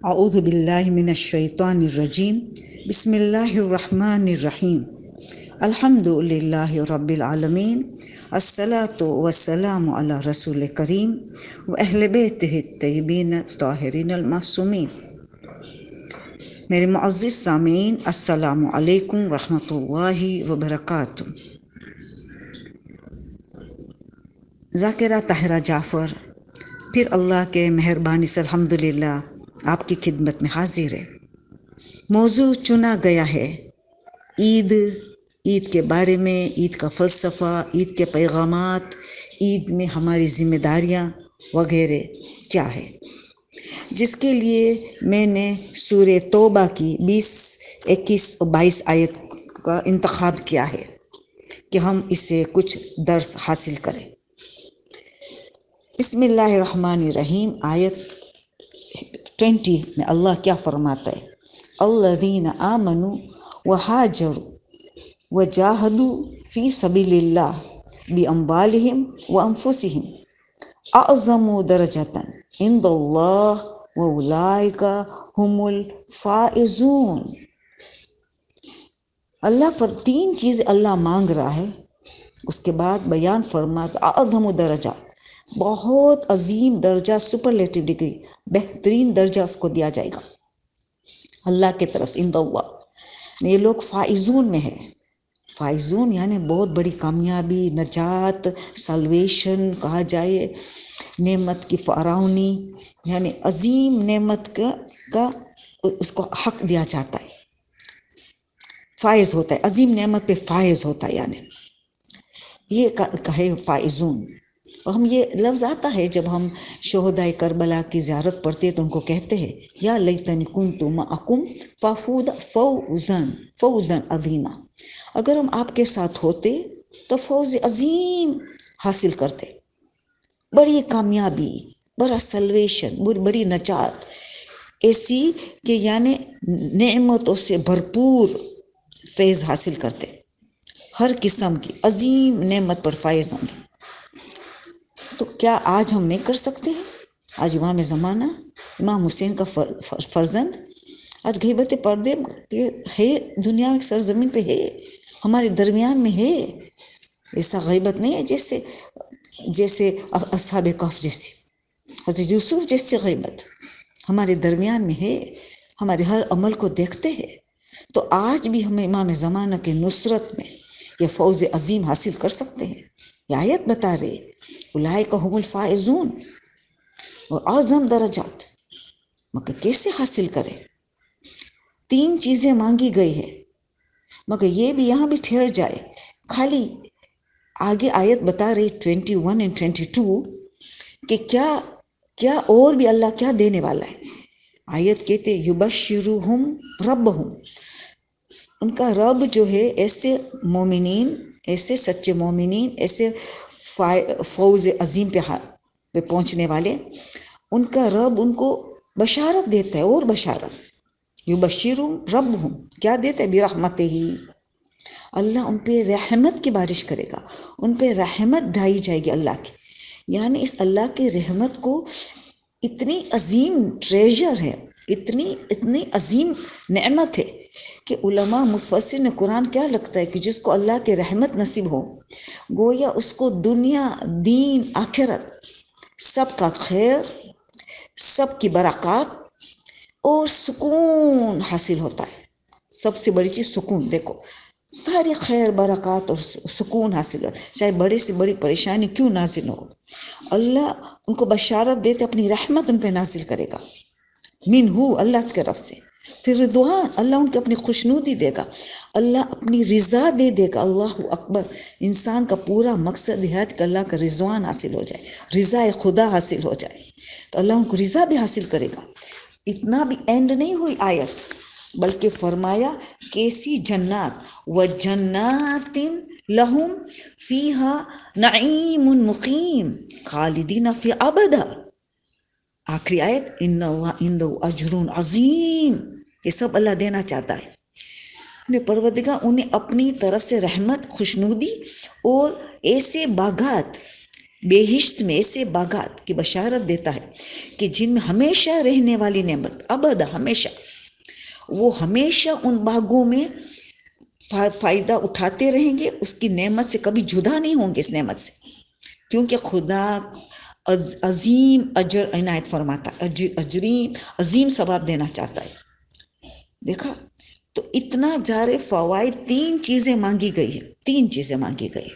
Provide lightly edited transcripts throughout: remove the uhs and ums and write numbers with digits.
اعوذ باللہ من الشیطان الرجیم بسم اللہ الرحمن الرحیم الحمد للہ رب العالمین الصلاۃ والسلام علی رسول کریم و اہل بیتہ الطیبین الطاہرین المعصومین۔ میرے معزز سامعین، السلام علیکم ورحمۃ اللہ وبرکاتہ۔ ذاکرہ طاہرہ جعفر پھر اللہ کے مہربانی سے الحمدللہ آپ کی خدمت میں حاضر ہے۔ موضوع چنا گیا ہے عید کے بارے میں، عید کا فلسفہ، عید کے پیغامات، عید میں ہماری ذمہ داریاں وغیرہ کیا ہے، جس کے لیے میں نے سورہ توبہ کی 20، 21 اور 22 آیت کا انتخاب کیا ہے کہ ہم اس سے کچھ درس حاصل کریں۔ بسم اللہ الرحمن الرحیم، آیت 20 میں اللہ کیا فرماتا ہے؟ الذین آمنوا وہاجروا وجاہدوا فی سبیل اللہ باموالہم وانفسہم اعظم درجۃ عند اللہ واولئک ھم الفائزون۔ اللہ تین چیزیں اللہ مانگ رہا ہے، اس کے بعد بیان فرماتا اعظم درجات، بہت عظیم درجہ، سپرلیٹو ڈگری، بہترین درجہ اس کو دیا جائے گا اللہ کی طرف سے، عند اللہ۔ یہ لوگ فائزون میں ہے، فائزون یعنی بہت بڑی کامیابی، نجات، سلویشن کہا جائے، نعمت کی فراوانی، یعنی عظیم نعمت کا اس کو حق دیا جاتا ہے، فائز ہوتا ہے، عظیم نعمت پہ فائز ہوتا ہے، یعنی یہ کہے فائزون۔ اور ہم یہ لفظ آتا ہے جب ہم شہدائے کربلا کی زیارت پڑھتے ہیں تو ان کو کہتے ہیں یا لیتنی کنت معکم فافوز فوزا عظیما، اگر ہم آپ کے ساتھ ہوتے تو فوز عظیم حاصل کرتے، بڑی کامیابی، بڑا سلویشن، بڑی نجات، ایسی کہ یعنی نعمتوں سے بھرپور فیض حاصل کرتے، ہر قسم کی عظیم نعمت پر فائز ہوں گے۔ تو کیا آج ہم نہیں کر سکتے ہیں؟ آج امام زمانہ امام حسین کا فرزند آج غیبت پردے ہے، دنیا میں سرزمین پہ ہے، ہمارے درمیان میں ہے۔ ایسا غیبت نہیں ہے جیسے اصحاب کہف جیسے، حضرت یوسف جیسے غیبت ہمارے درمیان میں ہے، ہمارے ہر عمل کو دیکھتے ہیں۔ تو آج بھی ہم امام زمانہ کے نصرت میں یہ فوز عظیم حاصل کر سکتے ہیں۔ یہ آیت بتا رہے اولئک ھم الفائزون اور اعظم درجات، مگر کیسے حاصل کرے؟ تین چیزیں مانگی گئی ہے، مگر یہ بھی یہاں بھی ٹھہر جائے، خالی آگے آیت بتا رہی 21 اور 22 کہ کیا اور بھی اللہ کیا دینے والا ہے۔ آیت کہتے یبشرہم ربہم، ان کا رب جو ہے ایسے مومنین، ایسے سچے مومنین، ایسے فوز عظیم پہ پہنچنے والے، ان کا رب ان کو بشارت دیتا ہے، اور بشارت، یبشرہم ربہم کیا دیتا ہے؟ برحمتہ، اللہ ان پہ رحمت کی بارش کرے گا، ان پہ رحمت ڈھائی جائے گی اللہ کی، یعنی اس اللہ کی رحمت کو اتنی عظیم ٹریجر ہے، اتنی عظیم نعمت ہے کہ علماء مفسرین قرآن کیا لگتا ہے کہ جس کو اللہ کی رحمت نصیب ہو، گویا اس کو دنیا، دین، آخرت سب کا خیر، سب کی برکات اور سکون حاصل ہوتا ہے۔ سب سے بڑی چیز سکون، دیکھو ساری خیر، برکات اور سکون حاصل ہوتا ہے، چاہے بڑے سے بڑی پریشانی کیوں نازل ہو، اللہ ان کو بشارت دیتے اپنی رحمت ان پہ نازل کرے گا، منہ اللہ کی طرف سے۔ پھر رضوان، اللہ ان کو اپنی خوشنودی دے گا، اللہ اپنی رضا دے گا۔ اللہ اکبر، انسان کا پورا مقصد ہے کہ اللہ کا رضوان حاصل ہو جائے، رضا خدا حاصل ہو جائے، تو اللہ ان کو رضا بھی حاصل کرے گا۔ اتنا بھی اینڈ نہیں ہوئی آیت، بلکہ فرمایا کیسی جنات، وجنات لہم فیہا نعیم مقیم خالدین فی ابدا، آخری آیت ان اللہ عندہ اجر عظیم، یہ سب اللہ دینا چاہتا ہے۔ اپنے پروردگار انہیں اپنی طرف سے رحمت، خوشنودی اور ایسے باغات، بہشت میں ایسے باغات کی بشارت دیتا ہے کہ جن میں ہمیشہ رہنے والی نعمت، ابدا ہمیشہ، وہ ہمیشہ ان باغوں میں فائدہ اٹھاتے رہیں گے، اس کی نعمت سے کبھی جدا نہیں ہوں گے اس نعمت سے، کیونکہ خدا عظیم اجر عنایت فرماتا، عظیم ثواب دینا چاہتا ہے۔ دیکھا تو اتنا جارے فوائد، تین چیزیں مانگی گئی ہے، تین چیزیں مانگی گئی۔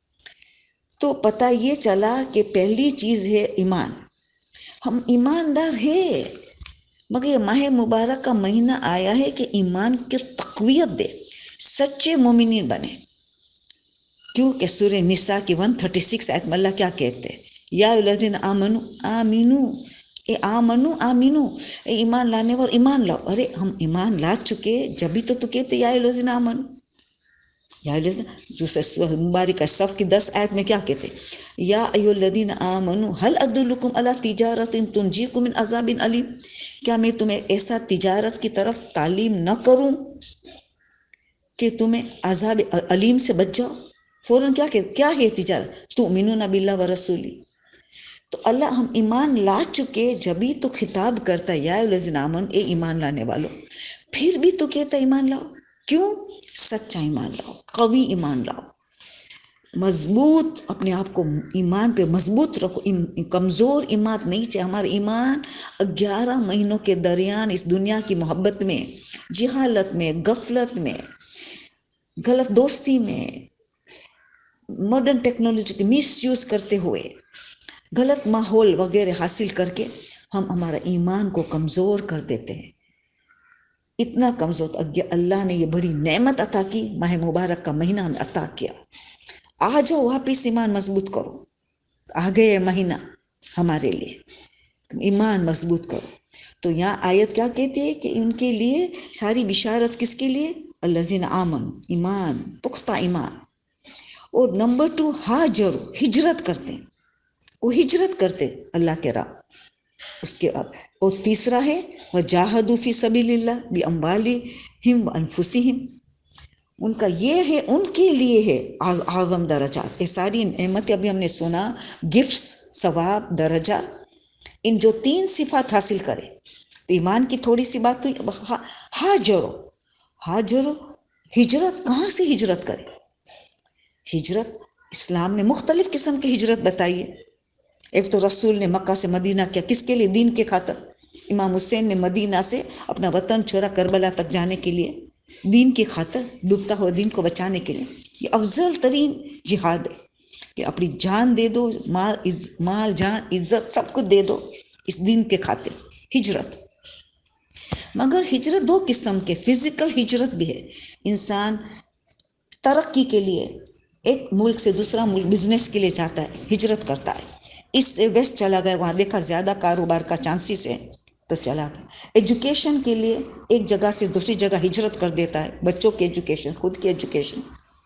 تو پتہ یہ چلا کہ پہلی چیز ہے ایمان، ہم ایماندار ہیں، مگر یہ ماہ مبارک کا مہینہ آیا ہے کہ ایمان کی تقویت دے، سچے مومنین بنے۔ کیونکہ سورہ نساء کی 136 آیت میں اللہ کیا کہتے ہیں؟ یا الذین آمنو آمینو، آمینو، اے ایمان لانے والے ایمان لاؤ۔ ارے ہم ایمان لا چکے، جبھی تو کہتے یا الذین آمنو، یا دوسرے مبارک صف کی 10 آیت میں کیا کہتے؟ یا ایھا الذین آمنو هل ادلکم علی تجارۃ تنجیکم من عذاب علیم، کیا میں تمہیں ایسا تجارت کی طرف تعلیم نہ کروں کہ تمہیں عذاب علیم سے بچ جاؤ؟ فوراً کیا ہے تجارت؟ تؤمنون باللہ ورسولہ۔ تو اللہ ہم ایمان لا چکے، جبھی تو خطاب کرتا ہے یا الذین آمنو، اے ایمان لانے والو، پھر بھی تو کہتا ایمان لاؤ۔ کیوں؟ سچا ایمان لاؤ، قوی ایمان لاؤ، مضبوط اپنے آپ کو ایمان پہ مضبوط رکھو، کمزور ایمان نہیں چاہیے۔ ہمارا ایمان 11 مہینوں کے درمیان اس دنیا کی محبت میں، جہالت میں، غفلت میں، غلط دوستی میں، ماڈرن ٹیکنالوجی کے مس یوز کرتے ہوئے، غلط ماحول وغیرہ حاصل کر کے ہم ہمارا ایمان کو کمزور کر دیتے ہیں۔ اتنا کمزور، اللہ نے یہ بڑی نعمت عطا کی، ماہ مبارک کا مہینہ ہمیں عطا کیا۔ آ جاؤ واپس ایمان مضبوط کرو، آ گئے مہینہ ہمارے لیے، ایمان مضبوط کرو۔ تو یہاں آیت کیا کہتی ہے کہ ان کے لیے ساری بشارت کس کے لیے؟ الذین آمنوا، ایمان، پختہ ایمان۔ اور نمبر 2، ہاجر، ہجرت کرتے، وہ ہجرت کرتے اللہ کے راہ۔ اس کے بعد اور تیسرا ہے وجاہدوا فی سبیل اللہ باموالہم وانفسہم، ان کا یہ ہے، ان کے لیے ہے اعظم درجات۔ یہ ساری نعمتیں ابھی ہم نے سنا، گفٹس، ثواب، درجہ، ان جو 3 صفات حاصل کرے۔ تو ایمان کی تھوڑی سی بات ہوئی، ہاجرو، ہجرت، کہاں سے ہجرت کرے؟ ہجرت، اسلام نے مختلف قسم کی ہجرت بتائی ہے۔ ایک تو رسول نے مکہ سے مدینہ کیا، کس کے لیے؟ دین کے خاطر۔ امام حسین نے مدینہ سے اپنا وطن چھوڑا کربلا تک جانے کے لیے، دین کی خاطر، ڈوبتا ہوا دین کو بچانے کے لیے۔ یہ افضل ترین جہاد ہے کہ اپنی جان دے دو، مال جان عزت سب کچھ دے دو اس دین کے خاطر، ہجرت۔ مگر ہجرت 2 قسم کے، فزیکل ہجرت بھی ہے، انسان ترقی کے لیے ایک ملک سے دوسرا ملک بزنس کے لیے جاتا ہے، ہجرت کرتا ہے، اس سے ویسٹ چلا گیا، وہاں دیکھا زیادہ کاروبار کا چانسز ہے تو چلا گیا۔ ایجوکیشن کے لیے ایک جگہ سے دوسری جگہ ہجرت کر دیتا ہے، بچوں کی ایجوکیشن، خود کی ایجوکیشن،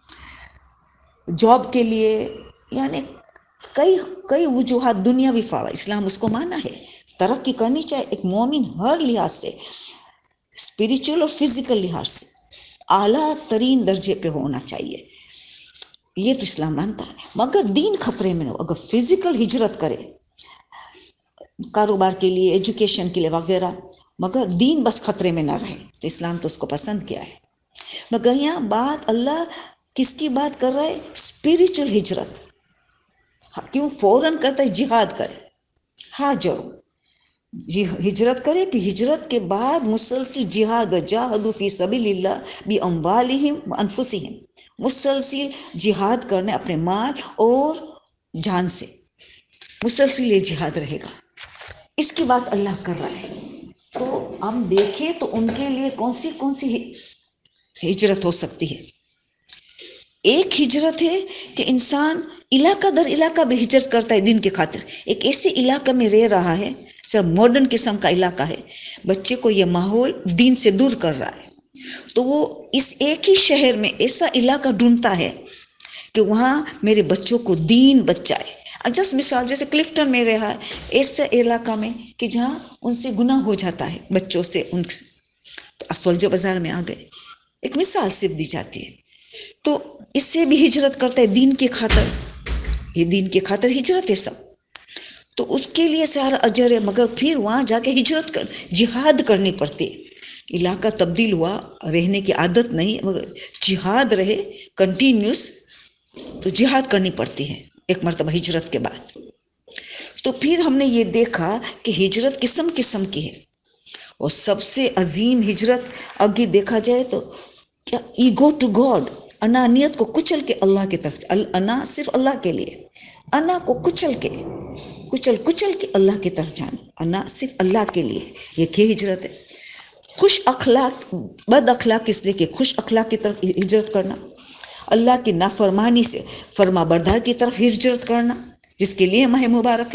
جاب کے لیے، یعنی کئی وجوہات، دنیاوی فائدہ، اسلام اس کو مانا ہے۔ ترقی کرنی چاہیے ایک مومن، ہر لحاظ سے، اسپریچول اور فزیکل لحاظ سے اعلیٰ ترین درجے پہ ہونا چاہیے، یہ تو اسلام مانتا ہے۔ مگر دین خطرے میں نہ ہو، اگر فزیکل ہجرت کرے کاروبار کے لیے، ایجوکیشن کے لیے وغیرہ، مگر دین بس خطرے میں نہ رہے، تو اسلام تو اس کو پسند کیا ہے۔ مگر یہاں بات اللہ کس کی بات کر رہا ہے؟ اسپریچول ہجرت۔ کیوں فوراً کہتا ہے جہاد کرے، ہاجرو، ہجرت کرے، پھر ہجرت کے بعد مسلسل جہاد، جاہدوا فی سبیل اللہ باموالہم وانفسہم، مسلسل جہاد کرنے اپنے مال اور جان سے، مسلسل یہ جہاد رہے گا، اس کی بات اللہ کر رہا ہے۔ تو ہم دیکھیں تو ان کے لیے کون سی ہجرت ہو سکتی ہے؟ ایک ہجرت ہے کہ انسان علاقہ در علاقہ بھی ہجرت کرتا ہے دین کے خاطر، ایک ایسے علاقہ میں رہ رہا ہے، صرف ماڈرن قسم کا علاقہ ہے، بچے کو یہ ماحول دین سے دور کر رہا ہے، تو وہ اس ایک ہی شہر میں ایسا علاقہ ڈھونڈتا ہے کہ وہاں میرے بچوں کو دین بچائے۔ جس مثال جیسے کلفٹن میں رہا ہے، ایسے علاقہ میں کہ جہاں ان سے گناہ ہو جاتا ہے بچوں سے، ان سے تو سولجر بازار میں آ گئے، ایک مثال صرف دی جاتی ہے۔ تو اس سے بھی ہجرت کرتا ہے دین کی خاطر، یہ دین کی خاطر ہجرت ہے سب، تو اس کے لیے سارا اجر ہے، مگر پھر وہاں جا کے ہجرت جہاد کرنی پڑتی ہے۔ علاقہ تبدیل ہوا، رہنے کی عادت نہیں، مگر جہاد رہے کنٹینیوس، تو جہاد کرنی پڑتی ہے ایک مرتبہ ہجرت کے بعد۔ تو پھر ہم نے یہ دیکھا کہ ہجرت قسم قسم کی ہے، اور سب سے عظیم ہجرت آگے دیکھا جائے تو کیا، ایگو ٹو گاڈ، انانیت کو کچل کے اللہ کی طرف، انا صرف اللہ کے لیے، انا کو کچل کے اللہ کی طرف جانا، انا صرف اللہ کے لیے، یہ کیا ہجرت ہے۔ خوش اخلاق، بد اخلاق اس لیے کہ خوش اخلاق کی طرف ہجرت کرنا، اللہ کی نافرمانی سے فرما بردار کی طرف ہجرت کرنا، جس کے لیے ماہ مبارک ہے۔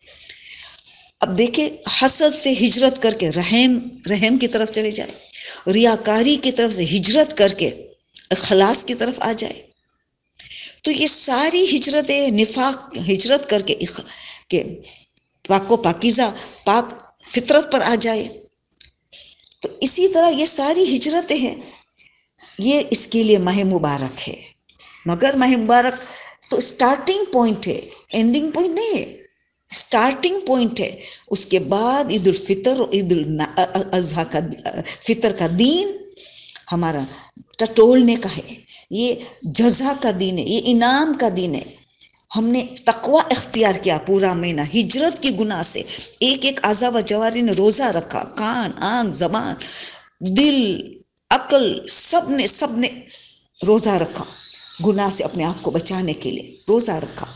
اب دیکھیں، حسد سے ہجرت کر کے رحم کی طرف چلے جائے، ریاکاری کی طرف سے ہجرت کر کے اخلاص کی طرف آ جائے، تو یہ ساری ہجرتیں نفاق ہجرت کر کے پاک و پاکیزہ پاک فطرت پر آ جائے، تو اسی طرح یہ ساری ہجرتیں ہیں، یہ اس کے لیے ماہ مبارک ہے۔ مگر ماہ مبارک تو سٹارٹنگ پوائنٹ ہے، اینڈنگ پوائنٹ نہیں ہے، سٹارٹنگ پوائنٹ ہے۔ اس کے بعد عید الفطر اور عید الاضحیٰ کا فطر کا دین ہمارا ٹٹولنے کا ہے، یہ جزا کا دین ہے، یہ انعام کا دین ہے۔ ہم نے تقوی اختیار کیا پورا مہینہ، ہجرت کی گناہ سے ایک ایک اعضاء و جواری نے روزہ رکھا، کان، آنکھ، زبان، دل، عقل، سب نے روزہ رکھا، گناہ سے اپنے آپ کو بچانے کے لیے روزہ رکھا۔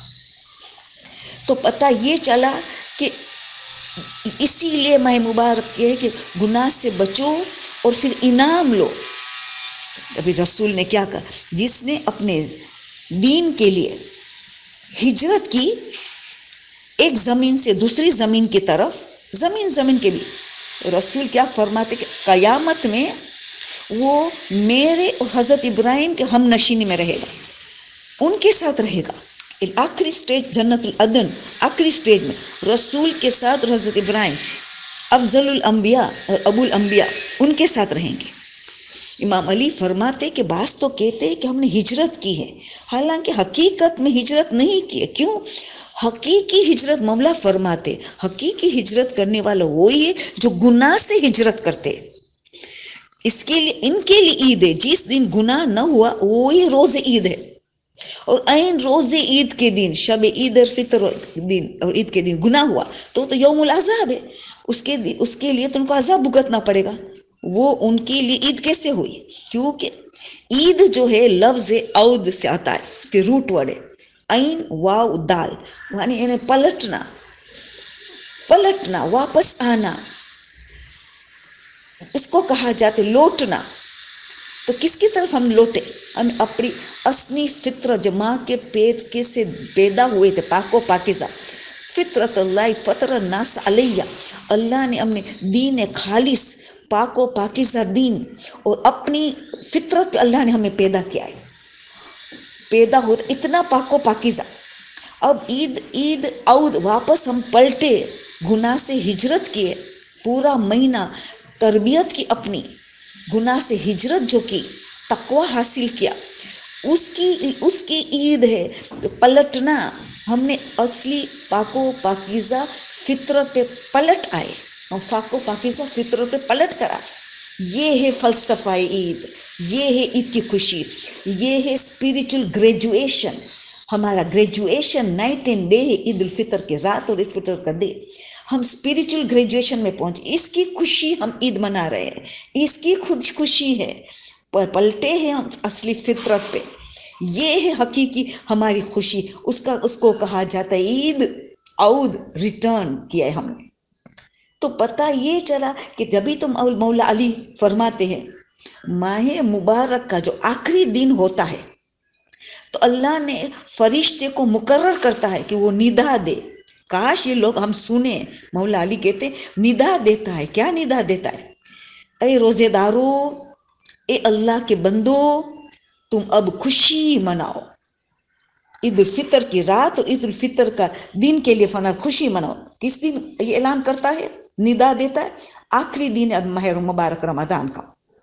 تو پتہ یہ چلا کہ اسی لیے ماہ مبارک یہ ہے کہ گناہ سے بچو اور پھر انعام لو۔ ابھی رسول نے کیا کہا، جس نے اپنے دین کے لیے ہجرت کی ایک زمین سے دوسری زمین کی طرف، زمین کے بھی، رسول کیا فرماتے کہ قیامت میں وہ میرے اور حضرت ابراہیم کے ہم نشینی میں رہے گا، ان کے ساتھ رہے گا۔ آخری سٹیج جنت العدن، آخری سٹیج میں رسول کے ساتھ اور حضرت ابراہیم افضل الانبیاء اور ابو الانبیاء ان کے ساتھ رہیں گے۔ امام علی فرماتے کہ بعض تو کہتے کہ ہم نے ہجرت کی ہے، حالانکہ حقیقت میں ہجرت نہیں کی ہے۔ کیوں؟ حقیقی ہجرت مولا فرماتے، حقیقی ہجرت کرنے والا وہی ہے جو گناہ سے ہجرت کرتے، اس کے لیے ان کے لیے عید ہے۔ جس دن گناہ نہ ہوا وہی روز عید ہے، اور عین روز عید کے دن، شب عید الفطر دن اور عید کے دن گناہ ہوا تو یوم العذاب ہے، اس کے لیے تو ان کو عذاب بھگتنا پڑے گا۔ وہ ان کے لیے عید کیسے ہوئی؟ کیونکہ عید جو ہے لفظ عود سے آتا ہے، اس کے روٹ ورڈ ہے عین واو دال، یعنی انہیں پلٹنا، واپس آنا، اس کو کہا جاتا ہے لوٹنا۔ تو کس کی طرف ہم لوٹے؟ ہم اپنی اصلی فطرت، جو ماں کے پیٹ کے سے پیدا ہوئے تھے، پاک و پاکیزہ فطرت اللہ فطر الناس علیہ، اللہ نے ہم نے دین خالص پاک و پاکیزہ دین اور اپنی فطرت پہ اللہ نے ہمیں پیدا کیا ہے، پیدا ہوتا اتنا پاک و پاکیزہ۔ اب عید عود، واپس ہم پلٹے، گناہ سے ہجرت کیے، پورا مہینہ تربیت کی اپنی، گناہ سے ہجرت جو کی، تقوی حاصل کیا، اس کی عید ہے پلٹنا۔ ہم نے اصلی پاک و پاکیزہ فطرت پہ پلٹ آئے، ہم پاک و پاکیزہ فطرت پہ پلٹ کر آئے۔ یہ ہے فلسفہ عید، یہ ہے عید کی خوشی، یہ ہے اسپریچول گریجویشن۔ ہمارا گریجویشن نائٹ اینڈ ڈے ہے، عید الفطر کی رات اور عید الفطر کا دن، ہم اسپریچول گریجویشن میں پہنچے، اس کی خوشی ہم عید منا رہے ہیں، اس کی خود خوشی ہے، پلٹے ہیں ہم اصلی فطرت پہ، یہ ہے حقیقی ہماری خوشی، اس کو کہا جاتا ہے عید عود، ریٹرن کیا ہے ہم نے۔ تو پتہ یہ چلا کہ جبھی تو مولا علی فرماتے ہیں ماہ مبارک کا جو آخری دن ہوتا ہے تو اللہ نے فرشتے کو مقرر کرتا ہے کہ وہ ندا دے، کاش یہ لوگ ہم سنیں۔ مولا علی کہتے ہیں ندا دیتا ہے، کیا ندا دیتا ہے؟ اے روزے دارو، اے اللہ کے بندو، تم اب خوشی مناؤ، عید الفطر کی رات اور عید الفطر کا دن کے لیے فنا خوشی مناؤ۔ کس دن یہ اعلان کرتا ہے، ندا دیتا ہے؟ آخری دن اب ماہ مبارک رمضان کا،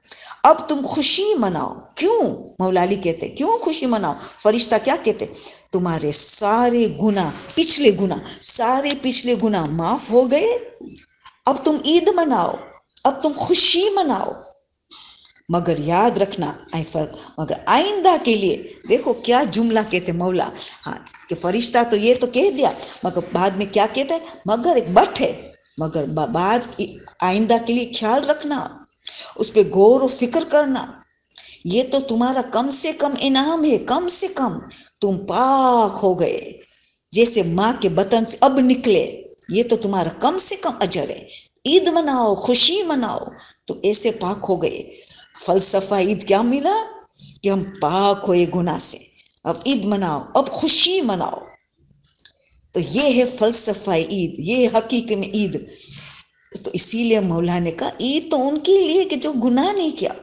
اب تم خوشی مناؤ. کیوں؟ مولا علی کہتے کیوں خوشی مناؤ؟ فرشتہ کیا کہتے؟ تمہارے سارے گناہ، سارے پچھلے گناہ معاف ہو گئے. اب تم عید مناؤ، اب تم خوشی مناؤ. مگر یاد رکھنا مگر آئندہ کے لیے، دیکھو کیا جملہ کہتے مولا. ہاں کہ فرشتہ تو یہ تو کہہ دیا، مگر بعد میں کیا کہتا ہے؟ مگر ایک بٹ ہے، مگر بعد آئندہ کے لیے خیال رکھنا، اس پہ غور و فکر کرنا. یہ تو تمہارا کم سے کم انعام ہے، کم سے کم تم پاک ہو گئے جیسے ماں کے بطن سے اب نکلے. یہ تو تمہارا کم سے کم اجر ہے. عید مناؤ، خوشی مناؤ، تو ایسے پاک ہو گئے. فلسفہ عید کیا ملا؟ کہ ہم پاک ہوئے گناہ سے. اب عید مناؤ، اب خوشی مناؤ. تو یہ ہے فلسفہ عید، یہ ہے حقیقت میں عید. تو اسی لیے مولا نے کہا عید تو ان کے لیے کہ جو گناہ نہیں کیا.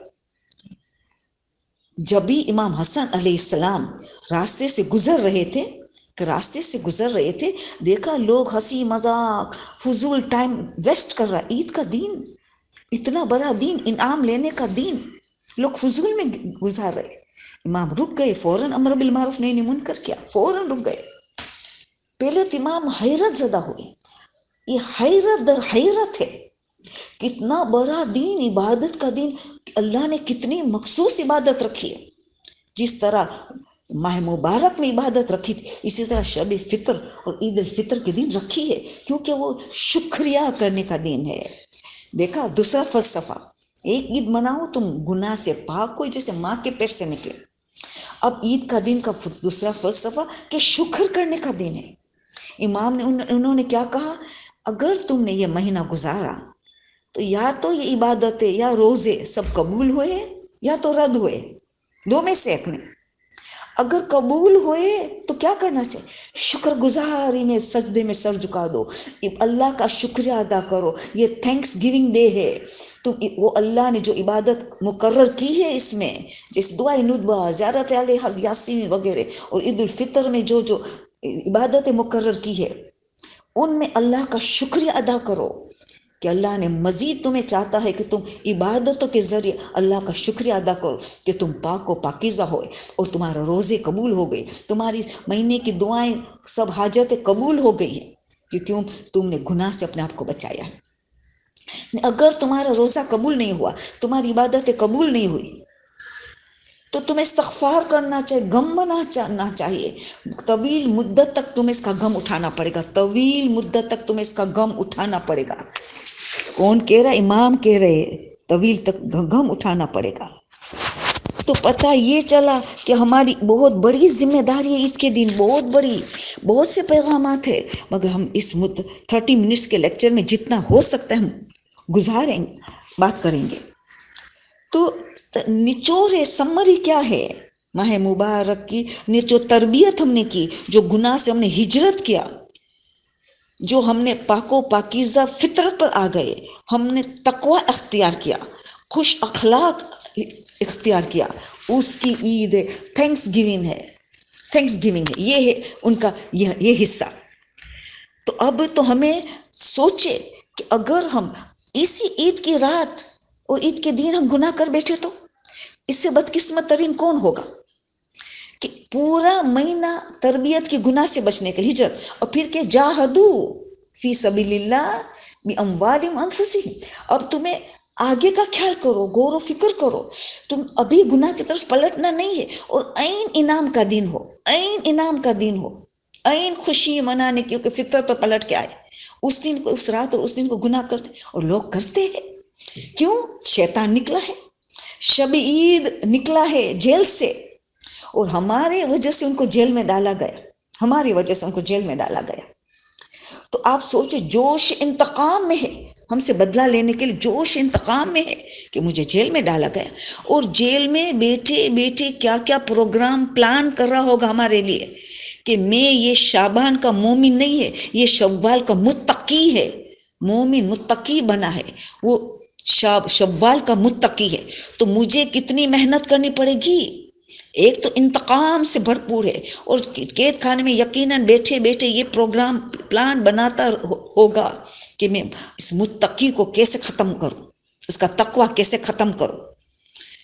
جب بھی امام حسن علیہ السلام راستے سے گزر رہے تھے، دیکھا لوگ ہنسی مذاق فضول ٹائم ویسٹ کر رہا. عید کا دن، اتنا بڑا دن، انعام لینے کا دن، لوگ فضول میں گزار رہے. امام رک گئے، فوراً امر بالمعروف نہی منکر کیا، فوراً رک گئے. پہلے تو امام حیرت زدہ ہوئے. یہ حیرت در حیرت ہے. کتنا بڑا دن، عبادت کا دن، اللہ نے کتنی مخصوص عبادت رکھی ہے. جس طرح ماہ مبارک میں عبادت رکھی تھی، اسی طرح شب فطر اور عید الفطر کے دن رکھی ہے، کیونکہ وہ شکریہ کرنے کا دن ہے. دیکھا دوسرا فلسفہ، ایک عید مناؤ تم گناہ سے پاک ہو جیسے ماں کے پیٹ سے نکلے. اب عید کا دن کا دوسرا فلسفہ کہ شکر کرنے کا دن ہے. امام نے انہوں نے کیا کہا؟ اگر تم نے یہ مہینہ گزارا تو یا تو یہ عبادتیں یا روزے سب قبول ہوئے یا تو رد ہوئے، دو میں سے ایک نے. اگر قبول ہوئے تو کیا کرنا چاہیے؟ شکر گزاری میں سجدے میں سر جھکا دو، اللہ کا شکریہ ادا کرو. یہ تھینکس گیونگ ڈے ہے. تم وہ اللہ نے جو عبادت مقرر کی ہے اس میں، جیسے دعائے ندبہ، زیارت علیہ یاسین وغیرہ، اور عید الفطر میں جو عبادتیں مقرر کی ہے، ان میں اللہ کا شکریہ ادا کرو کہ اللہ نے مزید تمہیں چاہتا ہے کہ تم عبادتوں کے ذریعے اللہ کا شکریہ ادا کرو کہ تم پاک و پاکیزہ ہوئے اور تمہارا روزے قبول ہو گئے، تمہاری مہینے کی دعائیں سب حاجتیں قبول ہو گئی ہیں، کیوں تم نے گناہ سے اپنے آپ کو بچایا ہے. اگر تمہارا روزہ قبول نہیں ہوا، تمہاری عبادتیں قبول نہیں ہوئی، تو تمہیں استغفار کرنا چاہیے، غم منانا چاہیے. طویل مدت تک تمہیں اس کا غم اٹھانا پڑے گا، طویل مدت تک تمہیں اس کا غم اٹھانا پڑے گا. کون کہہ رہا؟ امام کہہ رہے طویل تک غم اٹھانا پڑے گا. تو پتہ یہ چلا کہ ہماری بہت بڑی ذمہ داری ہے عید کے دن، بہت بڑی. بہت سے پیغامات ہیں، مگر ہم اس 30 منٹس کے لیکچر میں جتنا ہو سکتا ہے ہم گزاریں گے، بات کریں گے. تو نچوڑ سمری کیا ہے ماہ مبارک کی؟ جو تربیت ہم نے کی، جو گناہ سے ہم نے ہجرت کیا، جو ہم نے پاک و پاکیزہ فطرت پر آ گئے، ہم نے تقوی اختیار کیا، خوش اخلاق اختیار کیا، اس کی عید ہے، تھینکس گیونگ ہے. یہ ہے ان کا یہ حصہ. تو اب تو ہمیں سوچے کہ اگر ہم اسی عید کی رات اور عید کے دن ہم گناہ کر بیٹھے تو اس سے بدقسمت ترین کون ہوگا؟ کہ پورا مہینہ تربیت کی گناہ سے بچنے کے لیے ہجرت، اور پھر کہ جاہدو فی سبیل اللہ باموالہم وانفسہم. اب تمہیں آگے کا خیال کرو، غور و فکر کرو. تم ابھی گناہ کی طرف پلٹنا نہیں ہے، اور عین انعام کا دن ہو، عین خوشی منانے کی، کہ فطرت پر پلٹ کے آئے. اس دن کو، اس رات اور اس دن کو گناہ کرتے، اور لوگ کرتے ہیں. کیوں؟ شیطان نکلا ہے، شب عید نکلا ہے جیل سے، اور ہمارے وجہ سے ان کو جیل میں ڈالا گیا. تو آپ سوچے، جوش انتقام میں ہے، ہم سے بدلہ لینے کے لیے جوش انتقام میں ہے کہ مجھے جیل میں ڈالا گیا. اور جیل میں بیٹھے بیٹھے کیا کیا پروگرام پلان کر رہا ہوگا ہمارے لیے، کہ میں یہ شعبان کا مومن نہیں ہے، یہ شوال کا متقی ہے. مومن متقی بنا ہے، وہ شوال کا متقی ہے. تو مجھے کتنی محنت کرنی پڑے گی. ایک تو انتقام سے بھرپور ہے، اور قید خانے میں یقیناً بیٹھے بیٹھے یہ پروگرام پلان بناتا ہوگا کہ میں اس متقی کو کیسے ختم کروں، اس کا تقوی کیسے ختم کروں.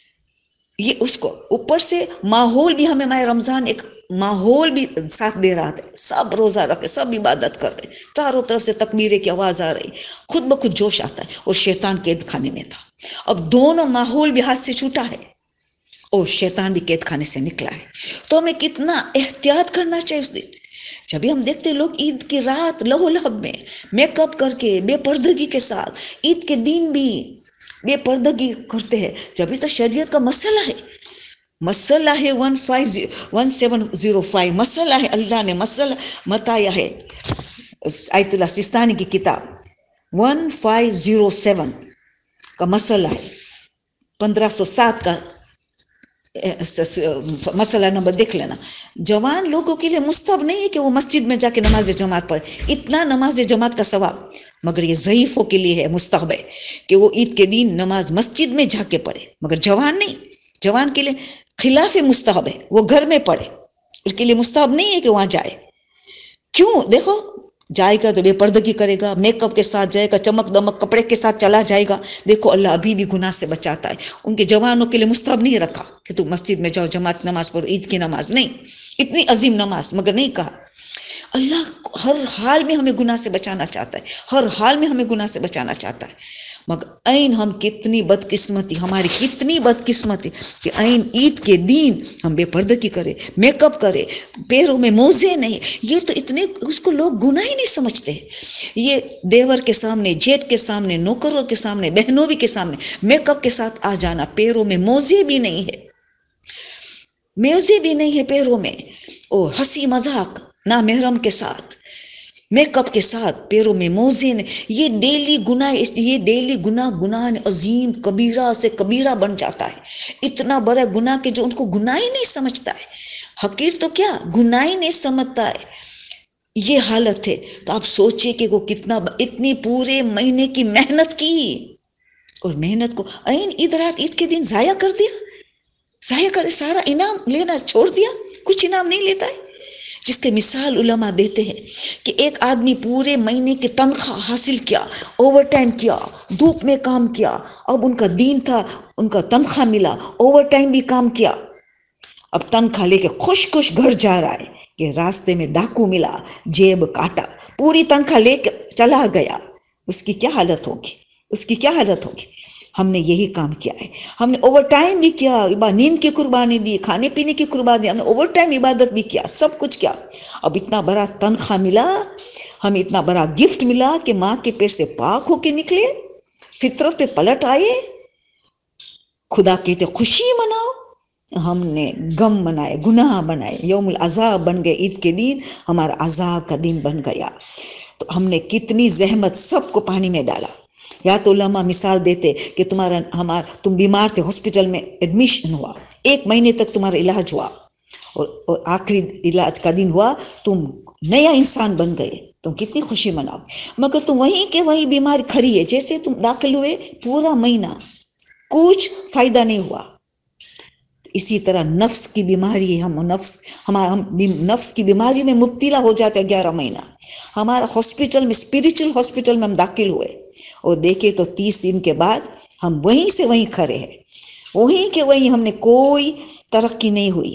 یہ اس کو اوپر سے ماحول بھی ہمیں ماہ رمضان ایک ماحول بھی ساتھ دے رہا تھا، سب روزہ رکھے، سب عبادت کر رہے، چاروں طرف سے تکبیرے کی آواز آ رہی، خود بخود جوش آتا ہے، اور شیطان قید خانے میں تھا۔ اب دونوں ماحول بھی ہاتھ سے چھوٹا ہے اور شیطان بھی قید خانے سے نکلا ہے، تو ہمیں کتنا احتیاط کرنا چاہیے اس دن۔ جب بھی ہم دیکھتے لوگ عید کی رات لہو لہب میں میک اپ کر کے بے پردگی کے ساتھ، عید کے دن بھی بے پردگی کرتے ہیں، جبھی تو شریعت کا مسئلہ ہے، مسئلہ ہے 1705 مسئلہ ہے، اللہ نے مسئلہ بتایا ہے، آیت اللہ سستانی کی کتاب 1507 کا مسئلہ ہے، 1507 کا مسئلہ نمبر دیکھ لینا۔ جوان لوگوں کے لیے مستحب نہیں ہے کہ وہ مسجد میں جا کے نماز جماعت پڑھے، اتنا نماز جماعت کا ثواب، مگر یہ ضعیفوں کے لیے ہے، مستحب ہے کہ وہ عید کے دن نماز مسجد میں جا کے پڑھے، مگر جوان نہیں، جوان کے لیے خلاف مستحب ہے، وہ گھر میں پڑھے، اس کے لیے مستحب نہیں ہے کہ وہاں جائے۔ کیوں؟ دیکھو جائے گا تو بے پردگی کرے گا، میک اپ کے ساتھ جائے گا، چمک دمک کپڑے کے ساتھ چلا جائے گا، دیکھو اللہ ابھی بھی گناہ سے بچاتا ہے۔ ان کے جوانوں کے لیے مستحب نہیں رکھا کہ تم مسجد میں جاؤ جماعت نماز پڑھو، عید کی نماز نہیں، اتنی عظیم نماز، مگر نہیں کہا۔ اللہ ہر حال میں ہمیں گناہ سے بچانا چاہتا ہے، ہر حال میں ہمیں گناہ سے بچانا چاہتا ہے، مگر عین ہم کتنی بدقسمتی، ہماری کتنی بدقسمتی کہ عین عید کے دن ہم بے پردگی کرے، میک اپ کرے، پیروں میں موزے نہیں، یہ تو اتنے اس کو لوگ گناہ ہی نہیں سمجھتے۔ یہ دیور کے سامنے، جیٹ کے سامنے، نوکروں کے سامنے، بہنوئی کے سامنے میک اپ کے ساتھ آ جانا، پیروں میں موزے بھی نہیں ہے، موزے بھی نہیں ہے پیروں میں، اور ہنسی مذاق نامحرم کے ساتھ، میک اپ کے ساتھ، پیروں میں موزے نے، یہ ڈیلی گناہ، یہ ڈیلی گناہ عظیم کبیرہ سے کبیرہ بن جاتا ہے، اتنا بڑا گناہ کہ جو ان کو گناہ ہی نہیں سمجھتا ہے، حقیر تو کیا گناہ ہی نہیں سمجھتا ہے، یہ حالت ہے۔ تو آپ سوچئے کہ وہ کتنا، اتنی پورے مہینے کی محنت کی، اور محنت کو عین عید رات عید کے دن ضائع کر دیا، ضائع کر سارا انعام لینا چھوڑ دیا، کچھ انعام نہیں لیتا ہے۔ جس کے مثال علماء دیتے ہیں کہ ایک آدمی پورے مہینے کی تنخواہ حاصل کیا، اوور ٹائم کیا، دھوپ میں کام کیا، اب ان کا دین تھا، ان کا تنخواہ ملا، اوور ٹائم بھی کام کیا، اب تنخواہ لے کے خوش خوش گھر جا رہا ہے کہ راستے میں ڈاکو ملا، جیب کاٹا، پوری تنخواہ لے کے چلا گیا، اس کی کیا حالت ہوگی، اس کی کیا حالت ہوگی۔ ہم نے یہی کام کیا ہے، ہم نے اوور ٹائم بھی کیا، نیند کی قربانی دی، کھانے پینے کی قربانی دی، ہم نے اوور ٹائم عبادت بھی کیا، سب کچھ کیا، اب اتنا بڑا تنخواہ ملا، ہمیں اتنا بڑا گفٹ ملا کہ ماں کے پیٹ سے پاک ہو کے نکلے، فطرت پہ پلٹ آئے، خدا کہتے خوشی مناؤ، ہم نے غم منائے، گناہ بنائے، یوم العذاب بن گئے، عید کے دن ہمارا عذاب کا دن بن گیا۔ تو ہم نے کتنی زحمت سب کو پانی میں ڈالا۔ یا تو علماء مثال دیتے کہ تم بیمار تھے، ہاسپٹل میں ایڈمیشن ہوا، 1 مہینے تک تمہارا علاج ہوا، اور آخری علاج کا دن ہوا، تم نیا انسان بن گئے، تم کتنی خوشی مناؤ، مگر تم وہیں کے وہیں بیماری کھڑی ہے، جیسے تم داخل ہوئے پورا مہینہ کچھ فائدہ نہیں ہوا۔ اسی طرح نفس کی بیماری ہے، ہم نفس کی بیماری میں مبتلا ہو جاتے 11 مہینہ، ہمارا ہاسپٹل میں، اسپریچل ہاسپٹل میں ہم داخل ہوئے، اور دیکھے تو 30 دن کے بعد ہم وہیں سے وہیں کھڑے ہیں، وہیں کے وہیں، ہم نے کوئی ترقی نہیں ہوئی۔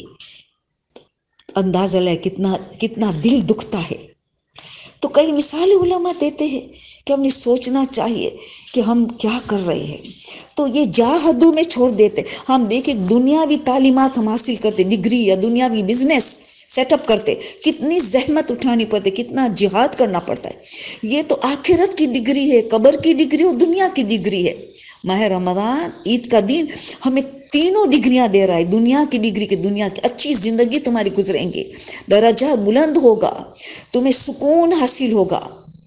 اندازہ لے کتنا دل دکھتا ہے۔ تو کئی مثالیں علماء دیتے ہیں کہ ہم نے سوچنا چاہیے کہ ہم کیا کر رہے ہیں، تو یہ جاہدو میں چھوڑ دیتے، ہم دیکھیں دنیاوی تعلیمات ہم حاصل کرتے، ڈگری یا دنیاوی بزنس سیٹ اپ کرتے، کتنی زحمت اٹھانی پڑتی، کتنا جہاد کرنا پڑتا ہے۔ یہ تو آخرت کی ڈگری ہے، قبر کی ڈگری اور دنیا کی ڈگری ہے۔ ماہ رمضان عید کا دن ہمیں تینوں ڈگریاں دے رہا ہے، دنیا کی ڈگری کی، دنیا کی اچھی زندگی تمہاری گزریں گے، درجہ بلند ہوگا، تمہیں سکون حاصل ہوگا،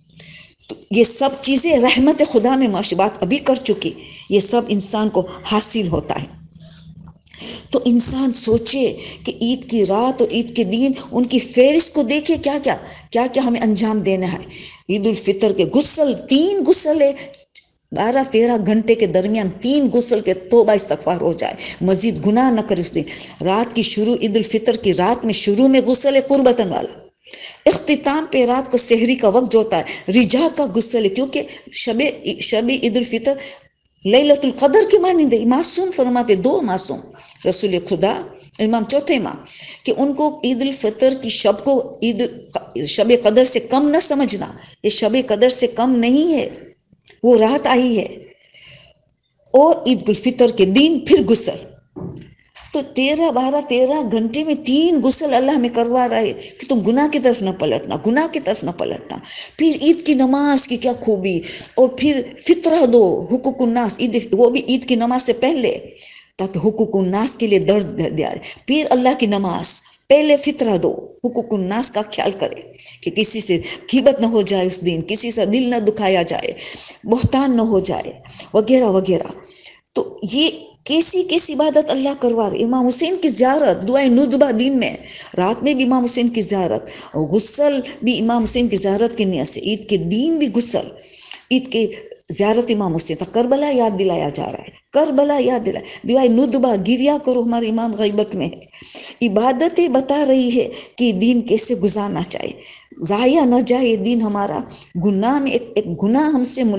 یہ سب چیزیں رحمت خدا میں بات ابھی کر چکی، یہ سب انسان کو حاصل ہوتا ہے۔ تو انسان سوچے کہ عید کی رات اور عید کے دن ان کی فہرست کو دیکھے، کیا کیا ہمیں انجام دینا ہے۔ عید الفطر کے غسل، 3 غسل ہے، 12-13 گھنٹے کے درمیان 3 غسل کے توبہ استغفار ہو جائے، مزید گناہ نہ کرے اس دن۔ رات کی شروع، عید الفطر کی رات میں شروع میں غسل ہے قربتاً والا، اختتام پہ رات کو سحری کا وقت جو ہوتا ہے رجا کا غسل ہے، کیونکہ شب عید الفطر لیلۃ القدر کی مانند ہے، معصوم فرماتے 2 معصوم، رسول خدا امام چوتھے امام، کہ ان کو عید الفطر کی شب کو شب قدر سے کم نہ سمجھنا، یہ شب قدر سے کم نہیں ہے، وہ رات آئی ہے۔ اور عید الفطر کے دن پھر غسل، تو 13 گھنٹے میں 3 غسل اللہ ہمیں کروا رہا ہے کہ تم گناہ کی طرف نہ پلٹنا، گناہ کی طرف نہ پلٹنا۔ پھر عید کی نماز کی کیا خوبی، اور پھر فطرہ دو، حقوق الناس، وہ بھی عید کی نماز سے پہلے، تاکہ حقوق الناس کے لیے درد دیا۔ پھر اللہ کی نماز، پہلے فطرہ دو، حقوق الناس کا خیال کرے کہ کسی سے غیبت نہ ہو جائے اس دن، کسی سے دل نہ دکھایا جائے، بہتان نہ ہو جائے، وغیرہ وغیرہ۔ تو یہ کیسی عبادت اللہ کروا رہے۔ امام حسین کی زیارت، دعائے ندبہ دن میں، رات میں بھی امام حسین کی زیارت، اور غسل بھی امام حسین کی زیارت کی نیت سے، عید کے دن بھی غسل، عید کے زیارت امام حسین، کربلا یاد دلایا جا رہا ہے، کربلا یاد دلایا، دعائے ندبہ، گریا کرو، ہمارے امام غیبت میں ہے۔ عبادتیں بتا رہی ہے کہ دین کیسے گزارنا چاہیے، ضائع نہ جائے دین ہمارا، گناہ میں ایک گناہ ہم سے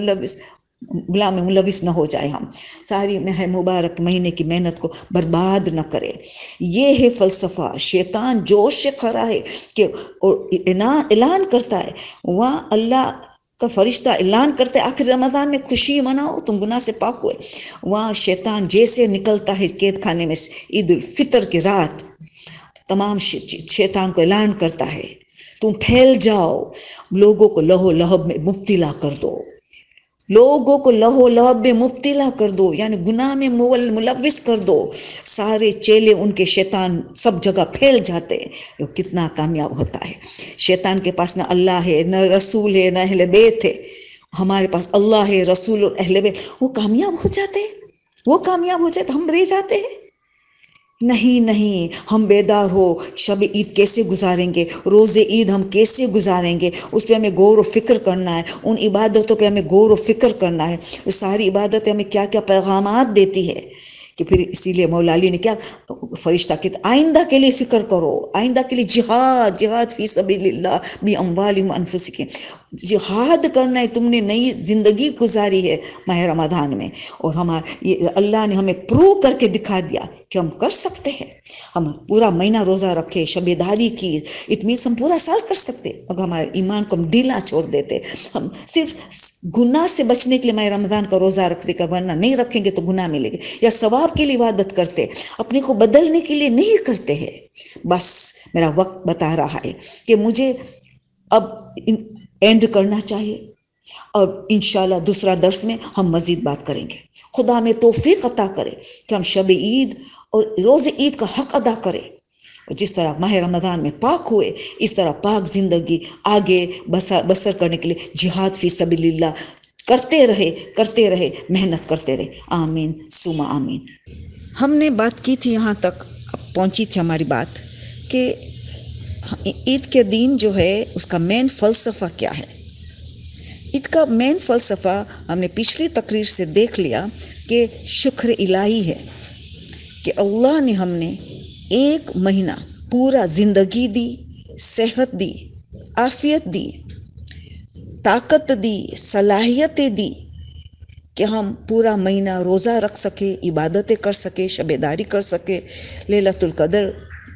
ملوث نہ ہو جائے، ہم ساری مبارک مہینے کی محنت کو برباد نہ کرے۔ یہ ہے فلسفہ۔ شیطان جوش سے کھڑا ہے کہ اعلان کرتا ہے، وہاں اللہ کا فرشتہ اعلان کرتے آخر رمضان میں خوشی مناؤ، تم گناہ سے پاک ہوئے۔ وہاں شیطان جیسے نکلتا ہے قید خانے میں عید الفطر کی رات، تمام شیطان کو اعلان کرتا ہے تم پھیل جاؤ، لوگوں کو لہو لہب میں مبتلا کر دو، لوگوں کو لہو لہب میں مبتلا کر دو، یعنی گناہ میں ملوث کر دو۔ سارے چیلے ان کے شیطان سب جگہ پھیل جاتے ہیں، وہ کتنا کامیاب ہوتا ہے۔ شیطان کے پاس نہ اللہ ہے، نہ رسول ہے، نہ اہل بیت ہے، ہمارے پاس اللہ ہے، رسول اور اہل بیت، وہ کامیاب ہو جاتے ہیں، وہ کامیاب ہو جاتے، ہم رہ جاتے ہیں۔ نہیں، ہم بیدار ہو، شب عید کیسے گزاریں گے، روز عید ہم کیسے گزاریں گے، اس پہ ہمیں غور و فکر کرنا ہے، ان عبادتوں پہ ہمیں غور و فکر کرنا ہے۔ وہ ساری عبادتیں ہمیں کیا کیا پیغامات دیتی ہے، کہ پھر اسی لیے مولا علی نے کیا فرشتہ کہتا، آئندہ کے لیے فکر کرو، آئندہ کے لیے جہاد فی سبیل اللہ باموالہم وانفسہم، جہاد کرنا ہے، تم نے نئی زندگی گزاری ہے ماہ رمضان میں، اور اللہ نے ہمیں پروو کر کے دکھا دیا کہ ہم کر سکتے ہیں۔ ہم پورا مہینہ روزہ رکھے، شب داری کی، اتنی ہم پورا سال کر سکتے، مگر ہمارے ایمان کو ہم ڈھیلا چھوڑ دیتے، ہم صرف گناہ سے بچنے کے لیے ماہ رمضان کا روزہ رکھتے، ورنہ نہیں رکھیں گے تو گناہ ملے گے، یا ثواب کے لیے عبادت کرتے، اپنے کو بدلنے کے لیے نہیں کرتے ہیں۔ بس میرا وقت بتا رہا ہے کہ مجھے اب اینڈ کرنا چاہیے، اور انشاءاللہ دوسرا درس میں ہم مزید بات کریں گے۔ خدا ہمیں توفیق عطا کرے کہ ہم شب عید اور روز عید کا حق ادا کریں، اور جس طرح ماہ رمضان میں پاک ہوئے، اس طرح پاک زندگی آگے بسر کرنے کے لیے جہاد فی سبیل اللہ کرتے رہے، محنت کرتے رہے۔ آمین ثم آمین۔ ہم نے بات کی تھی، یہاں تک پہنچی تھی ہماری بات کہ عید کے دن جو ہے اس کا مین فلسفہ کیا ہے۔ عید کا مین فلسفہ ہم نے پچھلی تقریر سے دیکھ لیا کہ شکر الہی ہے کہ اللہ نے ہم نے ایک مہینہ پورا زندگی دی، صحت دی، عافیت دی، طاقت دی، صلاحیتیں دی کہ ہم پورا مہینہ روزہ رکھ سکے، عبادتیں کر سکے، شب داری کر سکے، لیلۃ القدر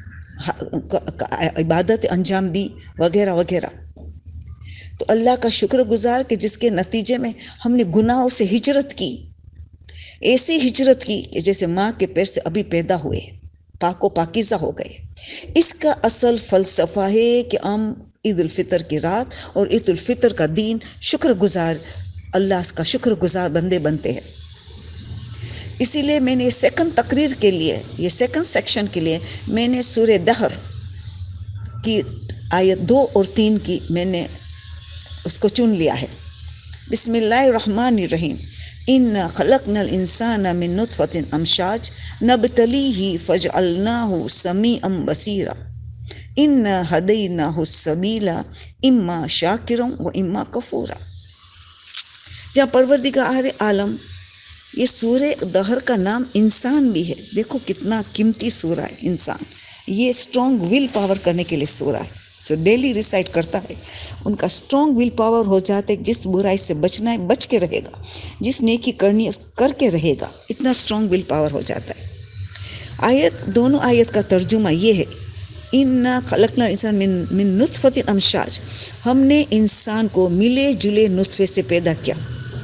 عبادت انجام دی، وغیرہ وغیرہ۔ تو اللہ کا شکر گزار کہ جس کے نتیجے میں ہم نے گناہوں سے ہجرت کی، ایسی ہجرت کی کہ جیسے ماں کے پیر سے ابھی پیدا ہوئے، پاک و پاکیزہ ہو گئے۔ اس کا اصل فلسفہ ہے کہ ہم عید الفطر کی رات اور عید الفطر کا دن شکر گزار، اللہ کا شکر گزار بندے بنتے ہیں۔ اسی لیے میں نے سیکنڈ تقریر کے لیے، یہ سیکنڈ سیکشن کے لیے میں نے سورہ دہر کی آیت 2 اور 3 کی میں نے اس کو چن لیا ہے۔ بسم اللہ الرحمن الرحیم، اِنَّا خَلَقْنَا الْإِنسَانَ مِن نُطْفَةٍ أَمْشَاجٍ نَبْتَلِيهِ فَجَعَلْنَاهُ سَمِيعًا بَصِيرًا إِنَّا هَدَيْنَاهُ السَّبِيلَ إِمَّا شَاكِرًا وَإِمَّا كَفُورًا۔ جہاں پروردگار عالم، یہ سورہ دہر کا نام انسان بھی ہے۔ دیکھو کتنا قیمتی سورہ ہے انسان، یہ اسٹرانگ ول پاور کرنے کے لیے سورہ ہے۔ جو ڈیلی ریسائٹ کرتا ہے ان کا اسٹرانگ ول پاور ہو جاتا ہے، جس برائی سے بچنا ہے بچ کے رہے گا، جس نیکی کرنی ہے کر کے رہے گا، اتنا اسٹرانگ ول پاور ہو جاتا ہے۔ دونوں آیت کا ترجمہ یہ ہے، اِنَّا خَلَقْنَا الْإِنسَانَ مِن نُطْفَةٍ أَمْشَاجٍ، ہم نے انسان کو ملے جلے نطفے سے پیدا کیا.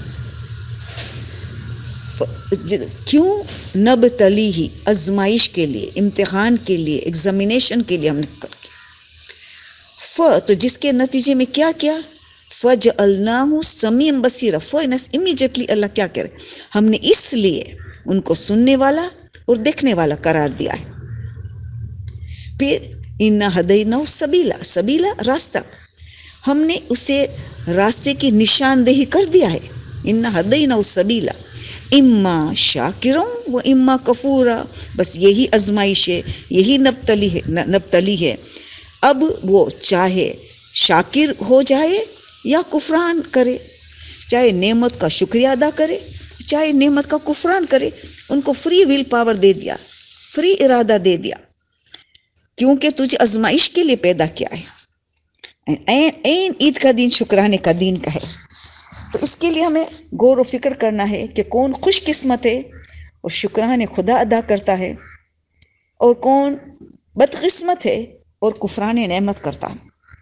کیوں؟ نبتلیہ، آزمائش کے لیے، امتحان کے لیے، ایگزامینیشن کے لیے ہم نے کر کیا. تو جس کے نتیجے میں کیا کیا؟ فَجَعَلْنَاهُ سَمِيعًا بَصِيرًا. امیجیٹلی اللہ کیا کرے، ہم نے اس لیے ان کو سننے والا اور دیکھنے والا قرار دیا ہے. پھر اِنَّا هَدَيْنَاهُ السَّبِيلَ، سبیلا راستہ، ہم نے اسے راستے کی نشاندہی کر دیا ہے. اِنَّا هَدَيْنَاهُ السَّبِيلَ اما شاکروں و اما کفورا. بس یہی آزمائش ہے، یہی نبتلی ہے. اب وہ چاہے شاکر ہو جائے یا کفران کرے، چاہے نعمت کا شکریہ ادا کرے چاہے نعمت کا کفران کرے. ان کو فری ول پاور دے دیا، فری ارادہ دے دیا، کیونکہ تجھے آزمائش کے لیے پیدا کیا ہے. این عید کا دن شکرانے کا دن کا ہے. تو اس کے لیے ہمیں غور و فکر کرنا ہے کہ کون خوش قسمت ہے اور شکرانے خدا ادا کرتا ہے، اور کون بدقسمت ہے اور کفران نعمت کرتا ہے.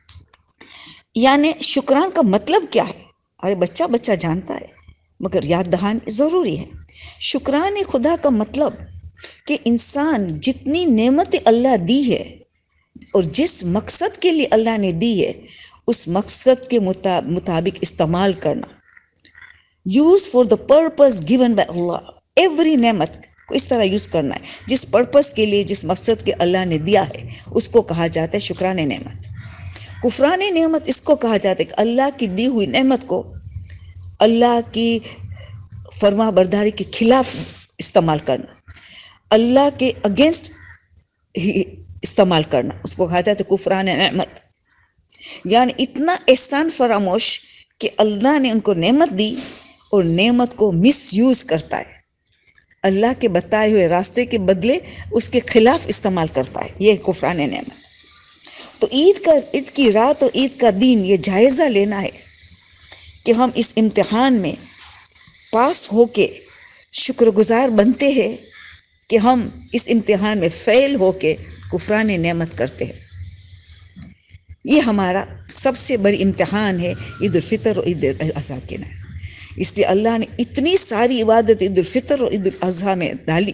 یعنی شکران کا مطلب کیا ہے؟ ارے بچہ جانتا ہے، مگر یاد دہانی ضروری ہے. شکران خدا کا مطلب کہ انسان جتنی نعمتیں اللہ دی ہے اور جس مقصد کے لیے اللہ نے دی ہے، اس مقصد کے مطابق استعمال کرنا. Use for the purpose given by Allah. Every نعمت کو اس طرح یوز کرنا ہے جس پرپز کے لیے، جس مقصد کے اللہ نے دیا ہے، اس کو کہا جاتا ہے شکران نعمت. کفران نعمت اس کو کہا جاتا ہے کہ اللہ کی دی ہوئی نعمت کو اللہ کی فرما برداری کے خلاف استعمال کرنا، اللہ کے اگینسٹ استعمال کرنا، اس کو کہا جاتا ہے کفران نعمت. یعنی اتنا احسان فراموش کہ اللہ نے ان کو نعمت دی اور نعمت کو مس یوز کرتا ہے، اللہ کے بتائے ہوئے راستے کے بدلے اس کے خلاف استعمال کرتا ہے. یہ کفران نعمت. تو عید کی رات اور عید کا دن یہ جائزہ لینا ہے کہ ہم اس امتحان میں پاس ہو کے شکر گزار بنتے ہیں کہ ہم اس امتحان میں فیل ہو کے کفران نعمت کرتے ہیں. یہ ہمارا سب سے بڑی امتحان ہے عید الفطر اور عید الاضحیٰ کے نام. اس لیے اللہ نے اتنی ساری عبادت عید الفطر اور عید الاضحیٰ میں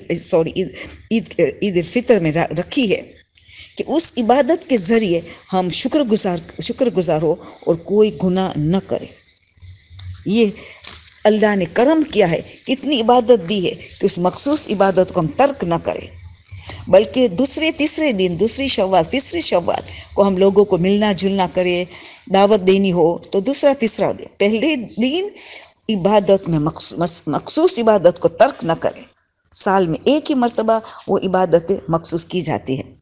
عید الفطر میں رکھی ہے کہ اس عبادت کے ذریعے ہم شکر گزار ہو اور کوئی گناہ نہ کرے. یہ اللہ نے کرم کیا ہے، اتنی عبادت دی ہے کہ اس مخصوص عبادت کو ہم ترک نہ کریں، بلکہ تیسرے دن تیسری شوال کو ہم لوگوں کو ملنا جلنا کرے، دعوت دینی ہو تو تیسرا دن، پہلے دن عبادت میں مخصوص عبادت کو ترک نہ کرے. سال میں ایک ہی مرتبہ وہ عبادت مخصوص کی جاتی ہے.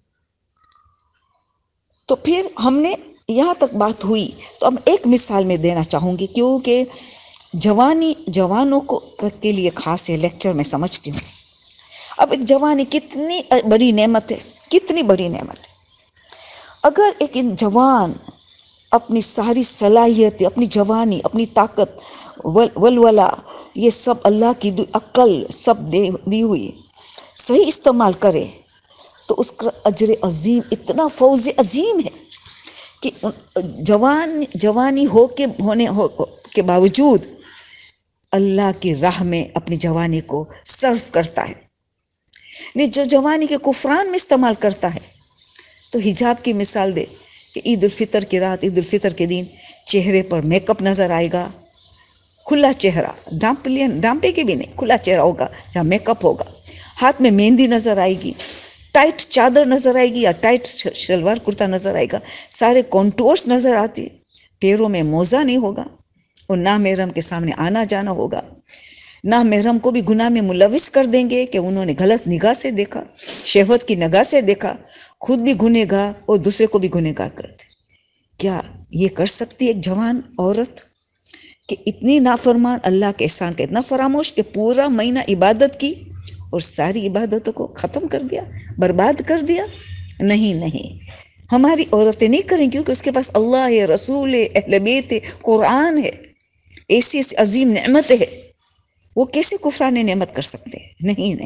تو پھر ہم نے یہاں تک بات ہوئی تو اب ایک مثال میں دینا چاہوں گی، کیونکہ جوانوں کے لیے خاص ہے لیکچر میں سمجھتی ہوں. اب ایک جوانی کتنی بڑی نعمت ہے، کتنی بڑی نعمت ہے. اگر ایک جوان اپنی ساری صلاحیت، اپنی جوانی، اپنی طاقت، ولولہ، یہ سب اللہ کی عقل سب دی ہوئی صحیح استعمال کرے تو اس کا اجر عظیم، اتنا فوز عظیم ہے کہ جوانی ہونے کے باوجود اللہ کی راہ میں اپنی جوانی کو صرف کرتا ہے. نہیں، جو جوانی کے کفران میں استعمال کرتا ہے تو حجاب کی مثال دے کہ عید الفطر کی رات، عید الفطر کے دن چہرے پر میک اپ نظر آئے گا، کھلا چہرہ، ڈانپے کے بھی نہیں، کھلا چہرہ ہوگا جہاں میک اپ ہوگا. ہاتھ میں مہندی نظر آئے گی، ٹائٹ چادر نظر آئے گی یا ٹائٹ شلوار کرتا نظر آئے گا، سارے کانٹورز نظر آتی. پیروں میں موزہ نہیں ہوگا اور نامحرم کے سامنے آنا جانا ہوگا. نامحرم کو بھی گناہ میں ملوث کر دیں گے کہ انہوں نے غلط نگاہ سے دیکھا، شہوت کی نگاہ سے دیکھا، خود بھی گنہگار اور دوسرے کو بھی گنہگار کرتے. کیا یہ کر سکتی ایک جوان عورت کہ اتنی نافرمان، اللہ کے احسان کا اتنا فراموش کہ پورا مہینہ عبادت کی اور ساری عبادتوں کو ختم کر دیا، برباد کر دیا؟ نہیں، ہماری عورتیں نہیں کریں، کیونکہ اس کے پاس اللہ ہے، رسول ہے، اہل بیت ہے، قرآن ہے، ایسی عظیم نعمتیں ہے. وہ کیسے کفران نعمت کر سکتے ہیں؟ نہیں.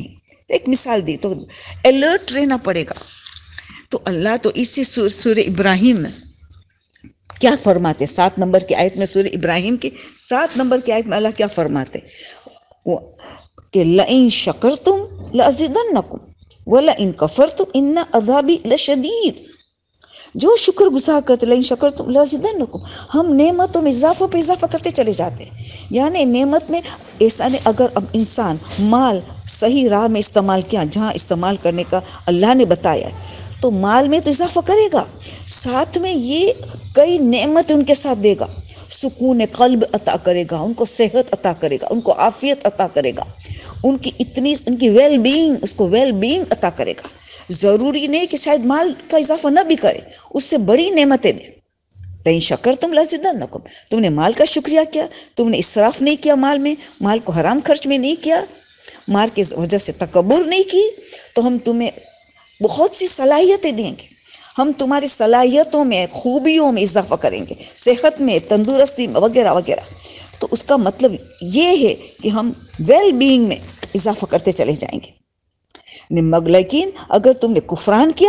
ایک مثال دی تو الرٹ رہنا پڑے گا. تو اللہ تو اسی سورہ ابراہیم میں کیا فرماتے، 7 نمبر کی آیت میں، سورہ ابراہیم کی 7 نمبر کی آیت میں اللہ کیا فرماتے کہ لَإِن شَكَرْتُمْ لَأَزِيدَنَّكُمْ وَلَإِن كَفَرْتُمْ إِنَّ عَذَابِي لَشَدِيدٌ. جو شکر گزار کرتے، لَإِن شَكَرْتُمْ لَأَزِيدَنَّكُمْ، ہم نعمتوں میں اضافہ پہ اضافہ کرتے چلے جاتے ہیں. یعنی نعمت میں ایسا نہیں، اگر اب انسان مال صحیح راہ میں استعمال کیا، جہاں استعمال کرنے کا اللہ نے بتایا ہے، تو مال میں تو اضافہ کرے گا، ساتھ میں یہ کئی نعمت ان کے ساتھ دے گا. سکون قلب عطا کرے گا، ان کو صحت عطا کرے گا، ان کو عافیت عطا کرے گا، ان کی ویل بینگ، اس کو ویل بینگ عطا کرے گا. ضروری نہیں کہ شاید مال کا اضافہ نہ بھی کرے، اس سے بڑی نعمتیں دے. لئن شکرتم لازیدنکم، تم نے مال کا شکریہ کیا، تم نے اسراف نہیں کیا مال میں، مال کو حرام خرچ میں نہیں کیا، مال کی وجہ سے تکبر نہیں کی، تو ہم تمہیں بہت سی صلاحیتیں دیں گے. ہم تمہاری صلاحیتوں میں، خوبیوں میں اضافہ کریں گے، صحت میں، تندرستی میں، وغیرہ وغیرہ. تو اس کا مطلب یہ ہے کہ ہم ویل بینگ میں اضافہ کرتے چلے جائیں گے. لیکن اگر تم نے کفران کیا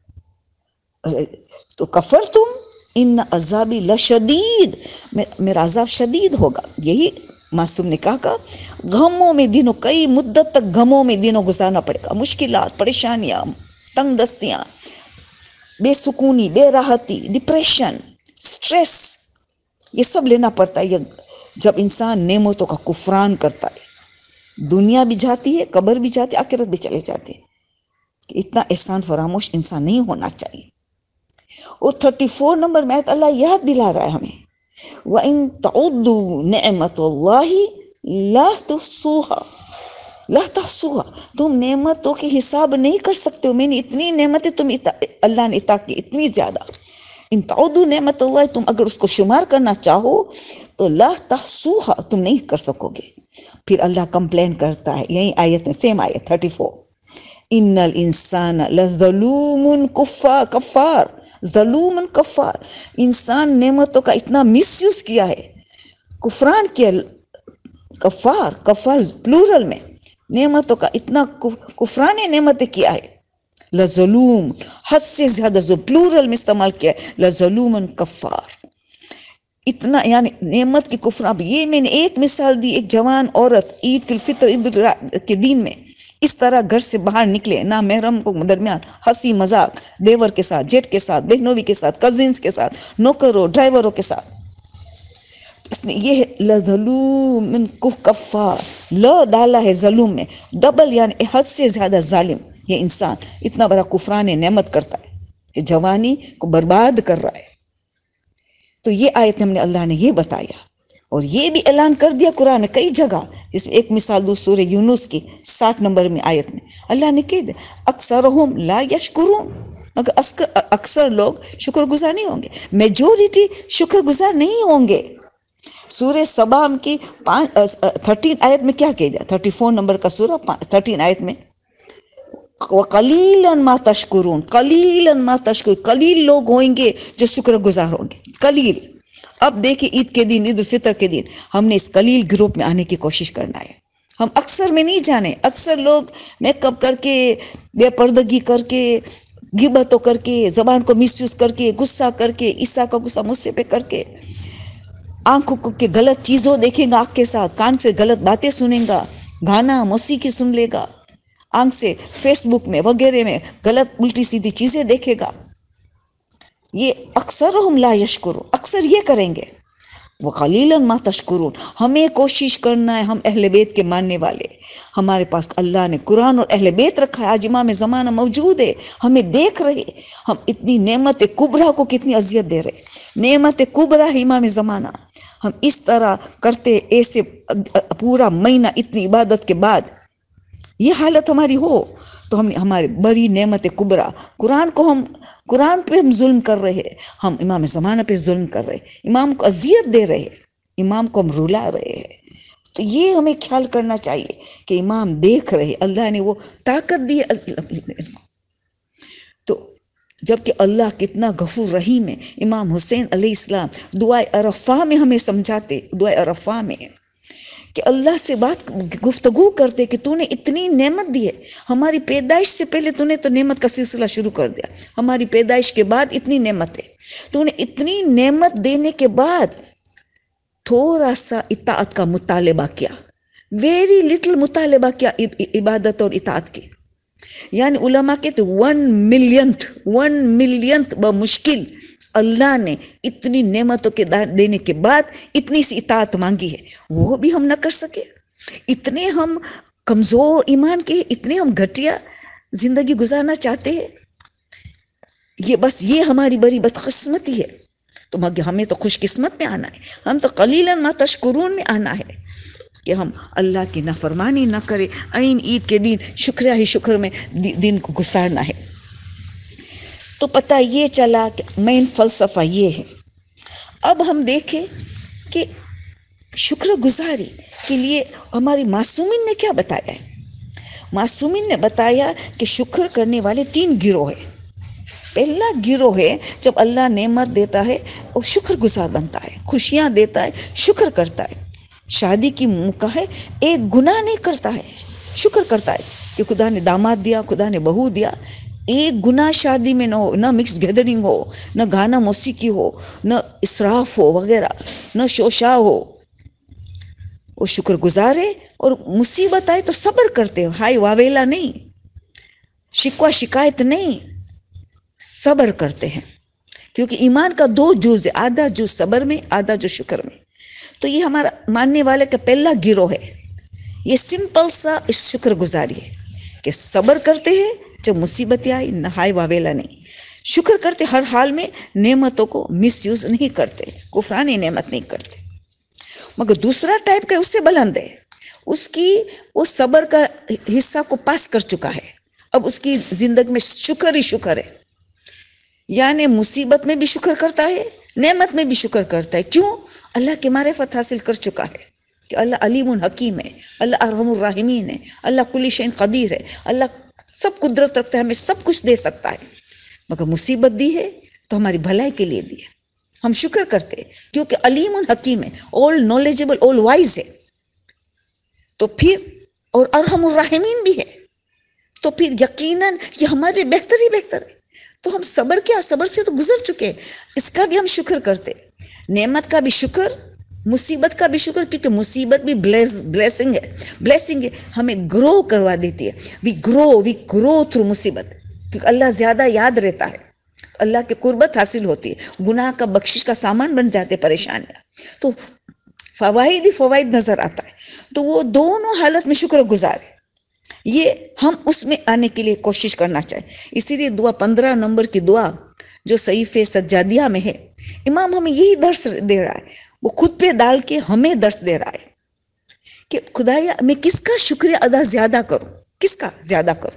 تو کفر تم، ان عذابی لشدید، میرا عذاب شدید ہوگا. یہی معصوم نے کہا غموں میں دنوں، کئی مدت تک غموں میں دنوں گزارنا پڑے گا، مشکلات، پریشانیاں، تنگ دستیاں، بے سکونی، بے راحتی، ڈپریشن، سٹریس، یہ سب لینا پڑتا ہے جب انسان نعمتوں کا کفران کرتا ہے. دنیا بھی جاتی ہے، قبر بھی جاتی ہے، آخرت بھی چلے جاتے ہیں. کہ اتنا احسان فراموش انسان نہیں ہونا چاہیے. اور 34 نمبر میں اللہ یاد دلا رہا ہے ہمیں، وَإِن تَعُدُّوا نِعْمَةَ اللَّهِ لَا تُحْصُوهَا، لا تحصوها، تم نعمتوں کے حساب نہیں کر سکتے ہو. میں نے اتنی نعمتیں اللہ نے عطا کی، اتنی زیادہ. ان تعودوا نعمت اللہ، تم اگر اس کو شمار کرنا چاہو تو لا تحصوها، تم نہیں کر سکو گے. پھر اللہ کمپلین کرتا ہے یہی آیت میں، سیم آیت 34، ان الانسان لظلوم کفار، ظلوم کفار، انسان نعمتوں کا اتنا مس یوز کیا ہے، کفران کیا. کفار پلورل میں، نعمتوں کا اتنا کفران نعمتیں کیا ہے. لظلوم، حد سے زیادہ، جو پلورل میں استعمال کیا ہے، لظلوم کفار، اتنا یعنی نعمت کی کفر. اب یہ میں نے ایک مثال دی، ایک جوان عورت عید الفطر، عید کے دن میں اس طرح گھر سے باہر نکلے، نہ محرم کو درمیان، ہنسی مذاق، دیور کے ساتھ، جیٹ کے ساتھ، بہنوئی کے ساتھ، کزنس کے ساتھ، نوکروں، ڈرائیوروں کے ساتھ. اس نے یہ لظلوم کفار، ل ڈالا ہے ظلم میں، ڈبل یعنی حد سے زیادہ ظالم. یہ انسان اتنا بڑا کفران نعمت کرتا ہے کہ جوانی کو برباد کر رہا ہے. تو یہ آیت ہم نے اللہ نے یہ بتایا، اور یہ بھی اعلان کر دیا قرآن کئی جگہ. جس میں ایک مثال دو، سورہ یونس کی 60 نمبر میں آیت میں اللہ نے کہہ دیا اکثرہم لا یشکرون، مگر اکثر لوگ شکر گزار نہیں ہوں گے، میجورٹی شکر گزار نہیں ہوں گے. سورہ سبا کی 13 آیت میں کیا کہہ دیا، 34 نمبر کا سورہ 13 آیت میں وَقَلِيلًا مَا تَشْكُرُونَ، قَلِيلًا مَا تَشْكُرُونَ، قلیل لوگ ہوئیں گے جو شکر گزار ہوں گے، قلیل. اب دیکھیں عید کے دن، عید الفطر کے دن ہم نے اس قلیل گروپ میں آنے کی کوشش کرنا ہے. ہم اکثر میں نہیں جانے. اکثر لوگ میک اپ کر کے، بے پردگی کر کے، غیبتوں کر کے، زبان کو مس یوز کر کے، غصہ کر کے، عیسیٰ کا غصہ مجھ پہ کر کے، آنکھوں کے غلط چیزوں دیکھے گا آنکھ کے ساتھ، کان سے غلط باتیں سنیں گا، گانا موسیقی سن لے گا، آنکھ سے فیس بک میں وغیرہ میں غلط الٹی سیدھی چیزیں دیکھے گا. یہ اکثرہم لا یشکرون، اکثر یہ کریں گے. وَقَلِيلًا مَا تَشْكُرُونَ، ہمیں کوشش کرنا ہے، ہم اہل بیت کے ماننے والے، ہمارے پاس اللہ نے قرآن اور اہل بیت رکھا ہے. آج امام زمانہ موجود ہے، ہمیں دیکھ رہے، ہم اتنی نعمت کبریٰ کو کتنی اذیت دے رہے. نعمت کبریٰ ہے امام زمانہ، ہم اس طرح کرتے ایسے پورا مہینہ اتنی عبادت کے بعد یہ حالت ہماری ہو تو ہم ہماری بڑی نعمت کبریٰ، قرآن پہ ہم ظلم کر رہے، ہم امام زمانہ پہ ظلم کر رہے، امام کو اذیت دے رہے، امام کو ہم رلا رہے ہیں. تو یہ ہمیں خیال کرنا چاہیے کہ امام دیکھ رہے، اللہ نے وہ طاقت دی. تو جبکہ اللہ کتنا غفور رحیم ہے. امام حسین علیہ السلام دعائے عرفہ میں ہمیں سمجھاتے، دعائے عرفہ میں کہ اللہ سے بات گفتگو کرتے کہ تو نے اتنی نعمت دی ہے، ہماری پیدائش سے پہلے تو نے تو نعمت کا سلسلہ شروع کر دیا، ہماری پیدائش کے بعد اتنی نعمت ہے، تو نے اتنی نعمت دینے کے بعد تھوڑا سا اطاعت کا مطالبہ کیا، ویری لٹل مطالبہ کیا عبادت اور اطاعت کی. یعنی علماء کہتے 1 ملینتھ بمشکل اللہ نے اتنی نعمتوں کے دینے کے بعد اتنی سی اطاعت مانگی ہے، وہ بھی ہم نہ کر سکے. اتنے ہم کمزور ایمان کے، اتنے ہم گھٹیا زندگی گزارنا چاہتے ہیں. یہ ہماری بڑی بدقسمتی ہے. تو مگر ہمیں تو خوش قسمت میں آنا ہے، ہم تو قلیلاً ما تشکرون میں آنا ہے کہ ہم اللہ کی نافرمانی نہ کرے، عین عید کے دن شکریہ ہی شکر میں دن کو گزارنا ہے. تو پتہ یہ چلا کہ مین فلسفہ یہ ہے. اب ہم دیکھیں کہ شکر گزاری کے لیے ہماری معصومین نے کیا بتایا ہے. معصومین نے بتایا کہ شکر کرنے والے 3 گروہ ہیں. پہلا گروہ ہے جب اللہ نعمت دیتا ہے وہ شکر گزار بنتا ہے، خوشیاں دیتا ہے، شکر کرتا ہے. شادی کی موقع ہے، ایک گناہ نہیں کرتا ہے، شکر کرتا ہے کہ خدا نے داماد دیا، خدا نے بہو دیا. ایک گناہ شادی میں نہ ہو، نہ مکس گیدرنگ ہو، نہ گانا موسیقی ہو، نہ اسراف ہو وغیرہ، نہ شوشا ہو. وہ شکر گزارے اور مصیبت آئے تو صبر کرتے ہو، ہائی واویلا نہیں، شکوہ شکایت نہیں، صبر کرتے ہیں. کیونکہ ایمان کا 2 جز ہے، آدھا جز صبر میں، آدھا جز شکر میں. تو یہ ہمارا ماننے والے کا پہلا گروہ ہے. یہ سمپل سا شکر گزاری ہے کہ صبر کرتے ہیں جب مصیبتیں آئی، نہ ہائی واویلا نہیں، شکر کرتے ہر حال میں، نعمتوں کو مس یوز نہیں کرتے، کفرانی نعمت نہیں کرتے. مگر دوسرا ٹائپ کا اس سے بلند ہے، اس کی وہ صبر کا حصہ کو پاس کر چکا ہے، اب اس کی زندگی میں شکر ہی شکر ہے. یعنی مصیبت میں بھی شکر کرتا ہے، نعمت میں بھی شکر کرتا ہے. کیوں؟ اللہ کی معرفت حاصل کر چکا ہے کہ اللہ علیم حکیم ہے، اللہ ارحم الراحمین ہے، اللہ کل شیء قدیر ہے، اللہ سب قدرت رکھتا ہے، ہمیں سب کچھ دے سکتا ہے. مگر مصیبت دی ہے تو ہماری بھلائی کے لیے دی ہے، ہم شکر کرتے کیونکہ علیم حکیم ہے، آل نالجبل، آل وائز ہے. تو پھر اور ارحم الراحمین بھی ہے، تو پھر یقیناً یہ ہمارے بہتر ہی بہتر ہے. تو ہم صبر کیا، صبر سے تو گزر چکے، اس کا بھی ہم شکر کرتے، نعمت کا بھی شکر، مصیبت کا بھی شکر، کیونکہ مصیبت بھی بلیسنگ ہے، ہمیں گرو کروا دیتی ہے. وی گرو تھرو مصیبت، کیونکہ اللہ زیادہ یاد رہتا ہے، اللہ کی قربت حاصل ہوتی ہے، گناہ کا بخشش کا سامان بن جاتے پریشانیاں، تو فوائد ہی فوائد نظر آتا ہے. تو وہ دونوں حالت میں شکر گزار ہے، یہ ہم اس میں آنے کے لیے کوشش کرنا چاہیے. اسی لیے 15 نمبر کی دعا جو صحیفہ سجادیہ میں ہے، امام ہمیں یہی درس دے رہا ہے، وہ خود پہ ڈال کے ہمیں درس دے رہا ہے کہ خدایا میں کس کا شکریہ ادا زیادہ کروں، کس کا زیادہ کروں.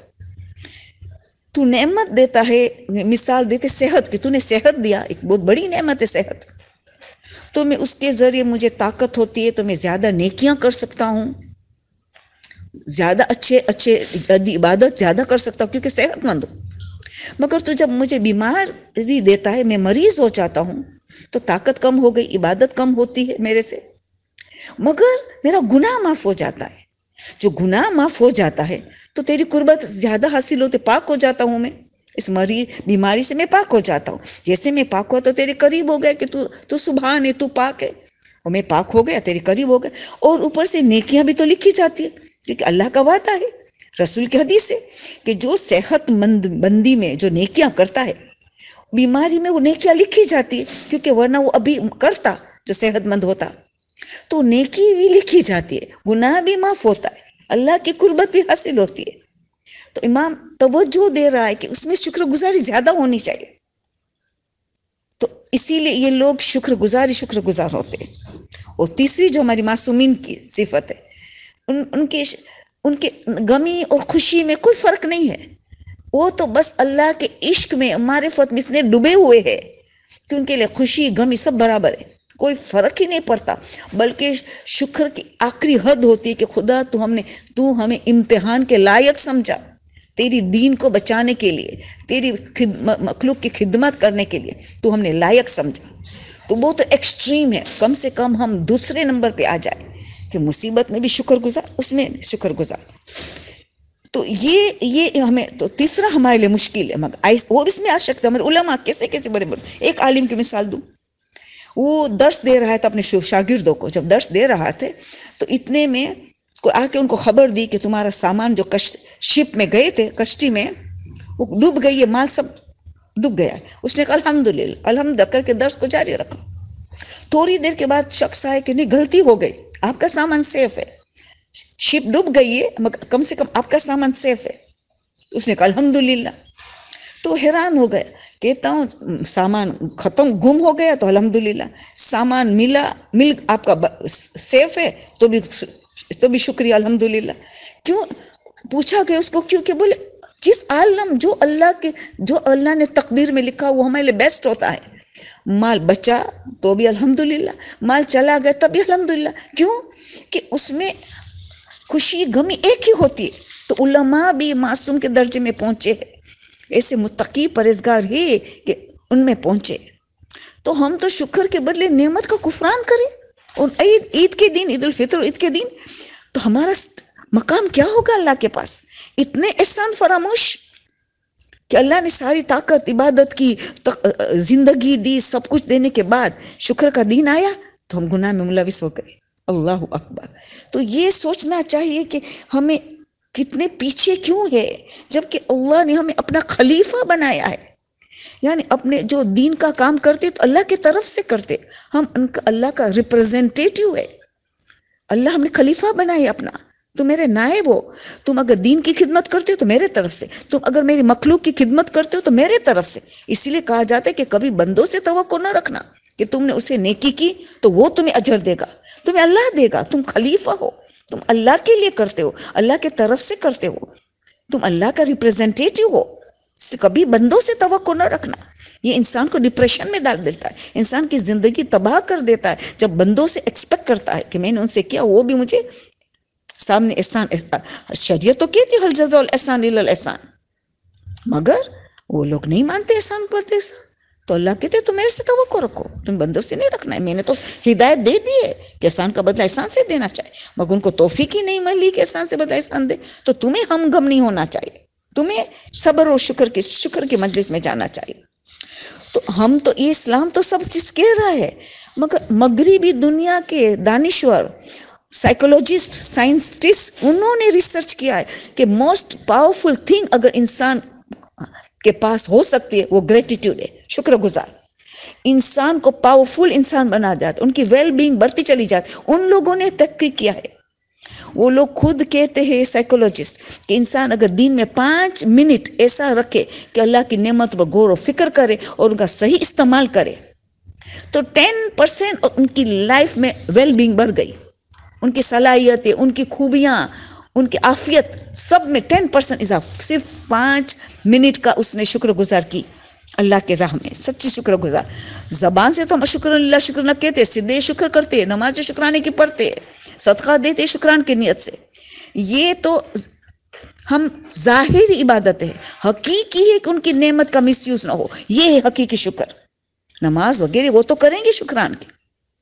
تو نعمت دیتا ہے، مثال دیتے صحت کی، تو نے صحت دیا، ایک بہت بڑی نعمت ہے صحت، تو میں اس کے ذریعے مجھے طاقت ہوتی ہے تو میں زیادہ نیکیاں کر سکتا ہوں، زیادہ اچھے عبادت زیادہ کر سکتا ہوں کیونکہ صحت مند ہوں. مگر تو جب مجھے بیماری دیتا ہے، میں مریض ہو جاتا ہوں، تو طاقت کم ہو گئی، عبادت کم ہوتی ہے میرے سے، مگر میرا گناہ معاف ہو جاتا ہے. جو گناہ معاف ہو جاتا ہے تو تیری قربت زیادہ حاصل ہوتے، پاک ہو جاتا ہوں میں، اس بیماری سے میں پاک ہو جاتا ہوں. جیسے میں پاک ہوا تو تیرے قریب ہو گیا کہ تو سبحان ہے، تو پاک ہے، اور میں پاک ہو گیا، تیرے قریب ہو گیا. اور اوپر سے نیکیاں بھی تو لکھی جاتی ہے، کیونکہ اللہ کا وعدہ ہے، رسول کی حدیث ہے کہ جو صحت مند بندی میں جو نیکیاں کرتا ہے، بیماری میں وہ نیکیاں لکھی جاتی ہے، کیونکہ ورنہ وہ ابھی کرتا جو صحت مند ہوتا. تو نیکی بھی لکھی جاتی ہے، گناہ بھی معاف ہوتا ہے، اللہ کی قربت بھی حاصل ہوتی ہے. تو امام توجہ دے رہا ہے کہ اس میں شکر گزاری زیادہ ہونی چاہیے. تو اسی لیے یہ لوگ شکر گزار ہوتے ہیں. اور تیسری جو ہماری معصومین کی صفت ہے، ان کے غمی اور خوشی میں کوئی فرق نہیں ہے، وہ تو بس اللہ کے عشق میں، معرفت میں اتنے ڈوبے ہوئے ہیں کہ ان کے لیے خوشی غمی سب برابر ہے، کوئی فرق ہی نہیں پڑتا. بلکہ شکر کی آخری حد ہوتی ہے کہ خدا تو ہمیں امتحان کے لائق سمجھا، تیری دین کو بچانے کے لیے، تیری مخلوق کی خدمت کرنے کے لیے تو ہم نے لائق سمجھا. تو وہ تو ایکسٹریم ہے، کم سے کم ہم دوسرے نمبر پہ آ جائیں کہ مصیبت میں بھی شکر گزار، اس میں بھی شکر گزار. تو یہ ہمیں تو تیسرا ہمارے لیے مشکل ہے. مگر اور اس میں آ سکتا ہے ہمارے علماء کیسے کیسے بڑے بڑے. ایک عالم کی مثال دوں، وہ درس دے رہا تھا اپنے شاگردوں کو. جب درس دے رہا تھے تو اتنے میں کوئی آ کے ان کو خبر دی کہ تمہارا سامان جو شپ میں گئے تھے، کشتی میں، وہ ڈوب گئی ہے، مال سب ڈوب گیا ہے. اس نے کہا الحمدللہ الحمدللہ کر کے درس کو جاری رکھا. تھوڑی دیر کے بعد شخص آئے کہ نہیں، غلطی ہو گئی، آپ کا سامان سیف ہے، شپ ڈوب گئی ہے مگر کم سے کم آپ کا سامان سیف ہے. اس نے کہا الحمدللہ. تو حیران ہو گیا. کہتا ہوں سامان ختم گم ہو گیا تو الحمدللہ، سامان مل آپ کا سیف ہے تو بھی شکریہ الحمدللہ. کیوں پوچھا گیا اس کو؟ کیوں کہ بولے جس عالم جو اللہ نے تقدیر میں لکھا وہ ہمارے لیے بیسٹ ہوتا ہے. مال بچا تو بھی الحمدللہ، مال چلا گیا تب بھی الحمدللہ. کیوں کہ اس میں خوشی غمی ایک ہی ہوتی ہے. تو علماء بھی معصوم کے درجے میں پہنچے، ایسے متقی پرہیزگار ہے کہ ان میں پہنچے. تو ہم تو شکر کے بدلے نعمت کا کفران کریں. اور عید کے دن، عید الفطر عید کے دن، تو ہمارا مقام کیا ہوگا اللہ کے پاس؟ اتنے احسان فراموش کہ اللہ نے ساری طاقت، عبادت کی، زندگی دی، سب کچھ دینے کے بعد شکر کا دن آیا تو ہم گناہ میں ملوث ہو گئے. اللہ اکبر. تو یہ سوچنا چاہیے کہ ہمیں کتنے پیچھے کیوں ہے، جبکہ اللہ نے ہمیں اپنا خلیفہ بنایا ہے. یعنی اپنے جو دین کا کام کرتے تو اللہ کی طرف سے کرتے، ہم اللہ کا ریپرزینٹیٹیو ہے. اللہ ہم نے خلیفہ بنایا اپنا. تم میرے نائب ہو. تم اگر دین کی خدمت کرتے ہو تو میرے طرف سے، تم اگر میری مخلوق کی خدمت کرتے ہو تو میرے طرف سے. اسی لیے کہا جاتا ہے کہ کبھی بندوں سے توقع نہ رکھنا کہ تم نے اسے نیکی کی تو وہ تمہیں اجر دے گا، تمہیں اللہ دے گا. تم خلیفہ ہو، تم اللہ کے لیے کرتے ہو، اللہ کے طرف سے کرتے ہو، تم اللہ کا ریپرزینٹیٹیو ہو. اس لیے کبھی بندوں سے توقع نہ رکھنا. یہ انسان کو ڈپریشن میں ڈال دیتا ہے، انسان کی زندگی تباہ کر دیتا ہے جب بندوں سے ایکسپیکٹ کرتا ہے کہ میں نے ان سے کیا وہ بھی مجھے سامنے احسان. شریعت تو کہتی ہے حل جزاء الاحسان الا الاحسان، مگر وہ لوگ نہیں مانتے احسان پر احسان. تو اللہ کہتے تم میرے سے توقع رکھو، تم بندوں سے نہیں رکھنا ہے. میں نے تو ہدایت دے دی ہے کہ احسان کا بدلہ احسان سے دینا چاہیے، مگر ان کو توفیق ہی نہیں ملی کہ احسان سے بدلہ احسان دے. تو تمہیں ہم غم نہیں ہونا چاہیے، تمہیں صبر اور شکر کی مجلس میں جانا چاہیے. تو ہم تو یہ اسلام تو سب چیز کہہ رہا ہے، مگر مغربی دنیا کے دانشور، سائیکولوجسٹ، سائنسٹسٹ، انہوں نے ریسرچ کیا ہے کہ موسٹ پاورفل تھنگ اگر انسان کے پاس ہو سکتی ہے وہ گریٹیٹیوڈ ہے، شکر گزار. انسان کو پاورفل انسان بنا جاتا، ان کی ویل بینگ بڑھتی چلی جاتی. ان لوگوں نے تحقیق کیا ہے، وہ لوگ خود کہتے ہیں سائیکولوجسٹ کہ انسان اگر دن میں 5 منٹ ایسا رکھے کہ اللہ کی نعمت پر غور و فکر کرے اور ان کا صحیح استعمال کرے تو 10% ان کی لائف میں ویل بینگ بڑھ گئی. ان کی صلاحیتیں، ان کی خوبیاں، ان کی عافیت سب میں 10% اضافہ. صرف 5 منٹ کا اس نے شکر گزار کی اللہ کے راہ میں، سچی شکر گزار. زبان سے تو ہم شکر اللہ شکر نہ کہتے، سیدھے شکر کرتے، نماز شکرانے کی پڑھتے، صدقہ دیتے شکران کی نیت سے. یہ تو ہم ظاہری عبادت ہے، حقیقی ہے کہ ان کی نعمت کا مس یوز نہ ہو. یہ ہے حقیقی شکر. نماز وغیرہ وہ تو کریں گے شکران کی.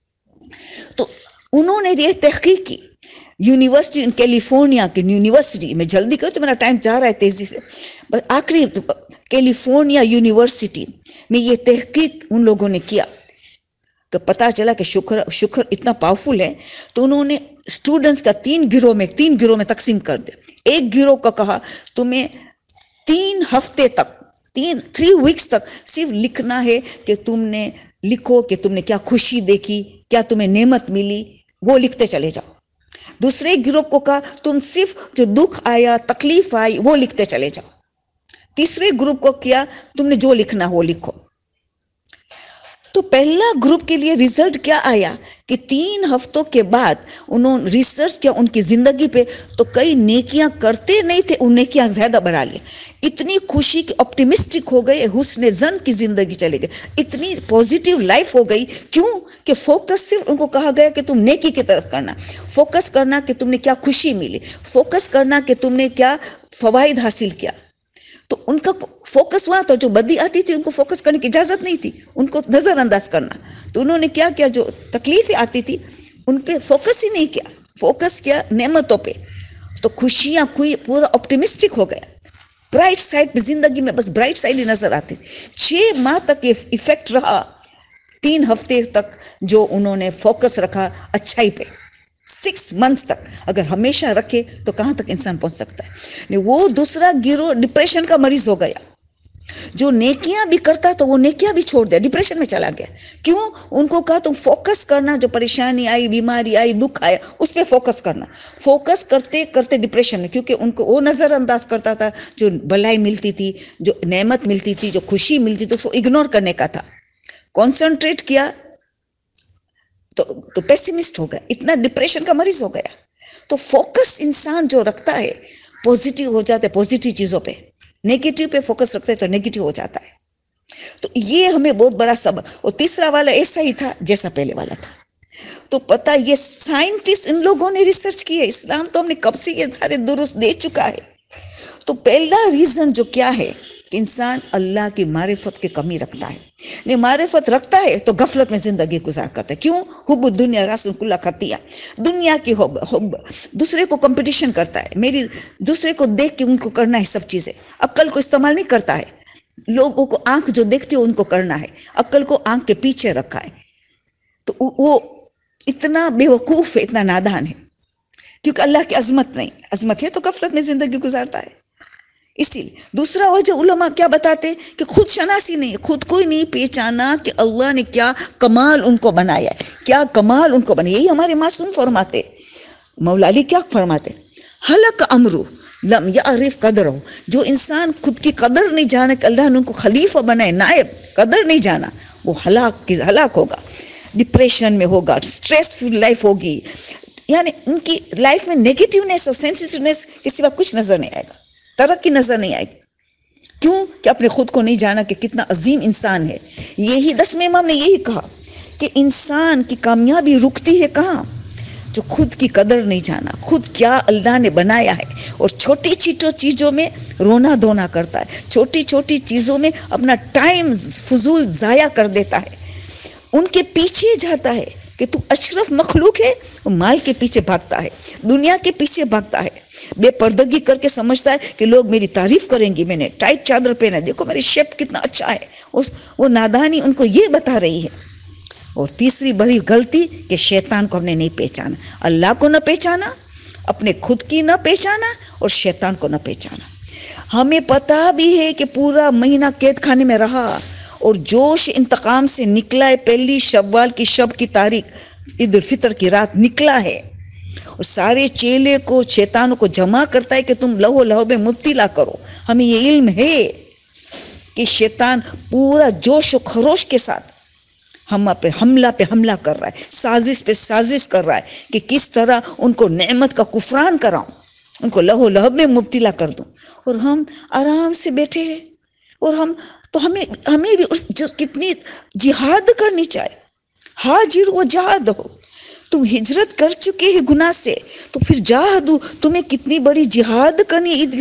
تو انہوں نے یہ تحقیق کی یونیورسٹی کیلیفورنیا کی یونیورسٹی میں، جلدی کرو تو میرا ٹائم جا رہا ہے تیزی سے، آخری کیلیفورنیا یونیورسٹی میں یہ تحقیق ان لوگوں نے کیا تو پتہ چلا کہ شکر اتنا پاورفل ہے. تو انہوں نے اسٹوڈنٹس کا 3 گروہ میں تقسیم کر دیا. ایک گروہ کا کہا تمہیں 3 ہفتے تک 3 ویکس تک صرف لکھنا ہے کہ تم نے لکھو کہ تم نے کیا خوشی دیکھی، کیا تمہیں نعمت ملی، وہ لکھتے چلے جاؤ. دوسرے گروہ کو کہا تم صرف جو دکھ آیا، تکلیف آئی وہ لکھتے چلے جاؤ. تیسرے گروپ کو کیا تم نے جو لکھنا وہ لکھو. تو پہلا گروپ کے لیے رزلٹ کیا آیا کہ 3 ہفتوں کے بعد انہوں نے ریسرچ کیا ان کی زندگی پہ، تو کئی نیکیاں کرتے نہیں تھے، ان نیکیاں زیادہ بڑھا لی. اتنی خوشی کہ آپٹیمسٹک ہو گئے، حسن زن کی زندگی چلے گئے، اتنی پازیٹیو لائف ہو گئی. کیوں کہ فوکس صرف ان کو کہا گیا کہ تم نیکی کی طرف کرنا، فوکس کرنا کہ تم نے کیا خوشی ملی، فوکس کرنا کہ تم نے کیا فوائد حاصل کیا. تو ان کا فوکس وہاں تھا. جو بدی آتی تھی ان کو فوکس کرنے کی اجازت نہیں تھی، ان کو نظر انداز کرنا. تو انہوں نے کیا جو تکلیفیں آتی تھی ان پہ فوکس ہی نہیں کیا، फोकस किया नेमतों पे, तो खुशियां पूरा ऑप्टिमिस्टिक हो गया, ब्राइट साइड पे, जिंदगी में बस ब्राइट साइड ही नजर आती। 6 माह तक ये इफेक्ट रहा, 3 हफ्ते तक जो उन्होंने फोकस रखा अच्छाई पे, 6 मंथ्स तक अगर हमेशा रखे तो कहाँ तक इंसान पहुंच सकता है। नहीं, वो दूसरा गिरोह डिप्रेशन का मरीज हो गया, जो नेकियां भी करता तो वो नेकियां भी छोड़ दिया, डिप्रेशन में चला गया। क्यों? उनको कहा तुम फोकस करना, जो परेशानी आई, बीमारी आई, दुख आया, उस पर फोकस करना। फोकस करते करते डिप्रेशन में, क्योंकि उनको वो नजरअंदाज करता था जो भलाई मिलती थी, जो नेमत मिलती थी, जो खुशी मिलती थी, उसको इग्नोर करने का था। कॉन्सेंट्रेट किया तो पेसिमिस्ट हो गया, इतना डिप्रेशन का मरीज हो गया। तो फोकस इंसान जो रखता है पॉजिटिव हो जाता है, पॉजिटिव चीजों पे, नेगेटिव पे फोकस रखते हैं तो नेगेटिव हो जाता है। तो ये हमें बहुत बड़ा सबक। और तीसरा वाला ऐसा ही था जैसा पहले वाला था। तो पता, ये साइंटिस्ट इन लोगों ने रिसर्च की है, इस्लाम तो हमने कब से ये सारे दुरुस्त दे चुका है। तो पहला रीजन जो क्या है कि इंसान अल्लाह की मारिफत की कमी रखता है। नहीं, मारिफत रखता है तो गफलत में जिंदगी गुजार करता है। क्यों? हुब दुनिया रासुल कुल्ला खतिया, दुनिया की हुब, दूसरे को कंपटीशन करता है, मेरी दूसरे को देख के उनको करना है सब चीजें, अक्ल को इस्तेमाल नहीं करता है। लोगों को आंख जो देखती है उनको करना है, अक्ल को आंख के पीछे रखा है। तो वो इतना बेवकूफ है, इतना नादान है, क्योंकि अल्लाह की अजमत नहीं, अजमत है तो गफलत में जिंदगी गुजारता है। इसीलिए दूसरा वजह उलमा क्या बताते कि खुद शनासी नहीं, खुद को ही नहीं पहचाना कि अल्लाह ने क्या कमाल उनको बनाया है, क्या कमाल उनको बनाया। यही हमारे मासूम फरमाते, मौला अली क्या फरमाते, हलक अमरू लम यारिफ कदर, जो इंसान खुद की कदर नहीं जाने कि अल्लाह ने उनको खलीफा बनाए, नायब, कदर नहीं जाना, वो हलाक होगा, डिप्रेशन में होगा, स्ट्रेसफुल लाइफ होगी, यानी उनकी लाइफ में नेगेटिवनेस और सेंसिटिवनेस के सिवा कुछ नजर नहीं आएगा, तरक्की नजर नहीं आएगी। क्यों? कि अपने खुद को नहीं जाना कि कितना अजीम इंसान है। यही 10वें इमाम ने यही कहा कि इंसान की कामयाबी रुकती है कहाँ? जो खुद की कदर नहीं जाना, खुद क्या अल्लाह ने बनाया है, और छोटी छोटी चीजों में रोना धोना करता है, छोटी छोटी चीजों में अपना टाइम फजूल जाया कर देता है, उनके पीछे जाता है कि तू अशरफ मखलूक है, माल के पीछे भागता है, दुनिया के पीछे भागता है, बेपर्दगी करके समझता है कि लोग मेरी तारीफ करेंगे, मैंने टाइट चादर पहना, देखो मेरी शेप कितना अच्छा है। वो नादानी उनको ये बता रही है। और तीसरी बड़ी गलती कि शैतान को हमने नहीं पहचाना, अल्लाह को न पहचाना, अपने खुद की न पहचाना, और शैतान को न पहचाना। हमें पता भी है कि पूरा महीना कैद खाने में रहा और जोश इंतकाम से निकला है। पहली शव्वाल की शब की तारीख, ईद उल फितर की रात निकला है, और सारे चेले को, शैतानों को जमा करता है कि तुम लहो लहो में मुब्तला करो। हमें ये इल्म है कि शैतान पूरा जोश और खरोश के साथ हम पे हमला कर रहा है, साजिश पे साजिश कर रहा है कि किस तरह उनको नेमत का कुफरान कराऊं, उनको लहो लहब में मुब्तला कर दूं। और हम आराम से बैठे हैं, और हमें भी जो कितनी जिहाद करनी चाहिए। हाजिर वो जहाद हो, तुम हिजरत कर चुके हैं गुनाह से, तो फिर जाहदू, तुम्हें कितनी बड़ी जिहाद करनी ईद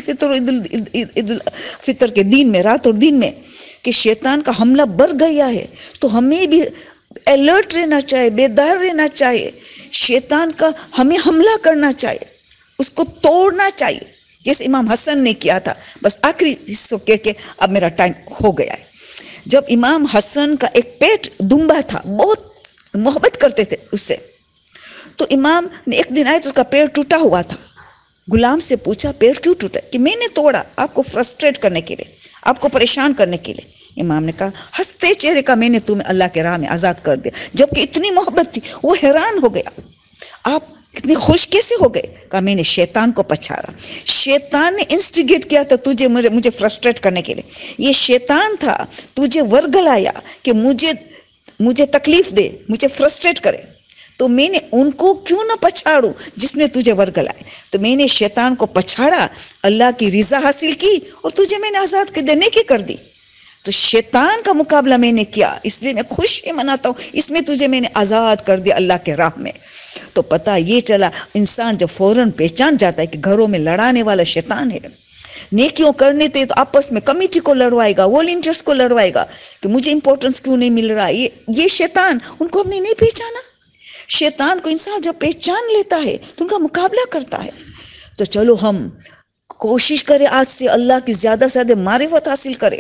उल फितर के दिन में, रात और दिन में, कि शैतान का हमला बढ़ गया है। तो हमें भी अलर्ट रहना चाहिए, बेदार रहना चाहिए। शैतान का हमें हमला करना चाहिए, उसको तोड़ना चाहिए, जैसे इमाम हसन ने किया था। बस आखिरी हिस्सों के अब मेरा टाइम हो गया है। जब इमाम हसन का एक पेट दुम्बा था, बहुत मोहब्बत करते थे उससे, तो इमाम ने एक दिन आए तो उसका पेड़ टूटा हुआ था। गुलाम से पूछा पेड़ क्यों टूटा? कि मैंने तोड़ा आपको फ्रस्ट्रेट करने के लिए, आपको परेशान करने के लिए। इमाम ने कहा हंसते चेहरे का, मैंने तुम्हें अल्लाह के राह में आजाद कर दिया। जबकि इतनी मोहब्बत थी। वो हैरान हो गया, आप कितने खुश कैसे हो गए? कहा मैंने शैतान को पछाड़ा, शैतान ने इंस्टिगेट किया था तुझे मुझे फ्रस्ट्रेट करने के लिए। ये शैतान था, तुझे वर्गलाया कि मुझे तकलीफ दे, मुझे फ्रस्ट्रेट करे, तो मैंने उनको क्यों ना पछाड़ू जिसने तुझे वर्गलाए। तो मैंने शैतान को पछाड़ा, अल्लाह की रिजा हासिल की, और तुझे मैंने आजाद कर देने की कर दी। तो शैतान का मुकाबला मैंने किया, इसलिए मैं खुशी मनाता हूँ, इसमें तुझे मैंने आजाद कर दिया अल्लाह के राह में। तो पता ये चला, इंसान जब फौरन पहचान जाता है कि घरों में लड़ाने वाला शैतान है। नेकियों करने थे तो आपस में कमिटी को लड़वाएगा, वॉलंटियर्स को लड़वाएगा कि मुझे इंपॉर्टेंस क्यों नहीं मिल रहा। ये शैतान, उनको हमने नहीं पहचाना। شیطان کو انسان جب پہچان لیتا ہے تو ان کا مقابلہ کرتا ہے. تو چلو ہم کوشش کریں آج سے اللہ کی زیادہ سے زیادہ معرفت حاصل کرے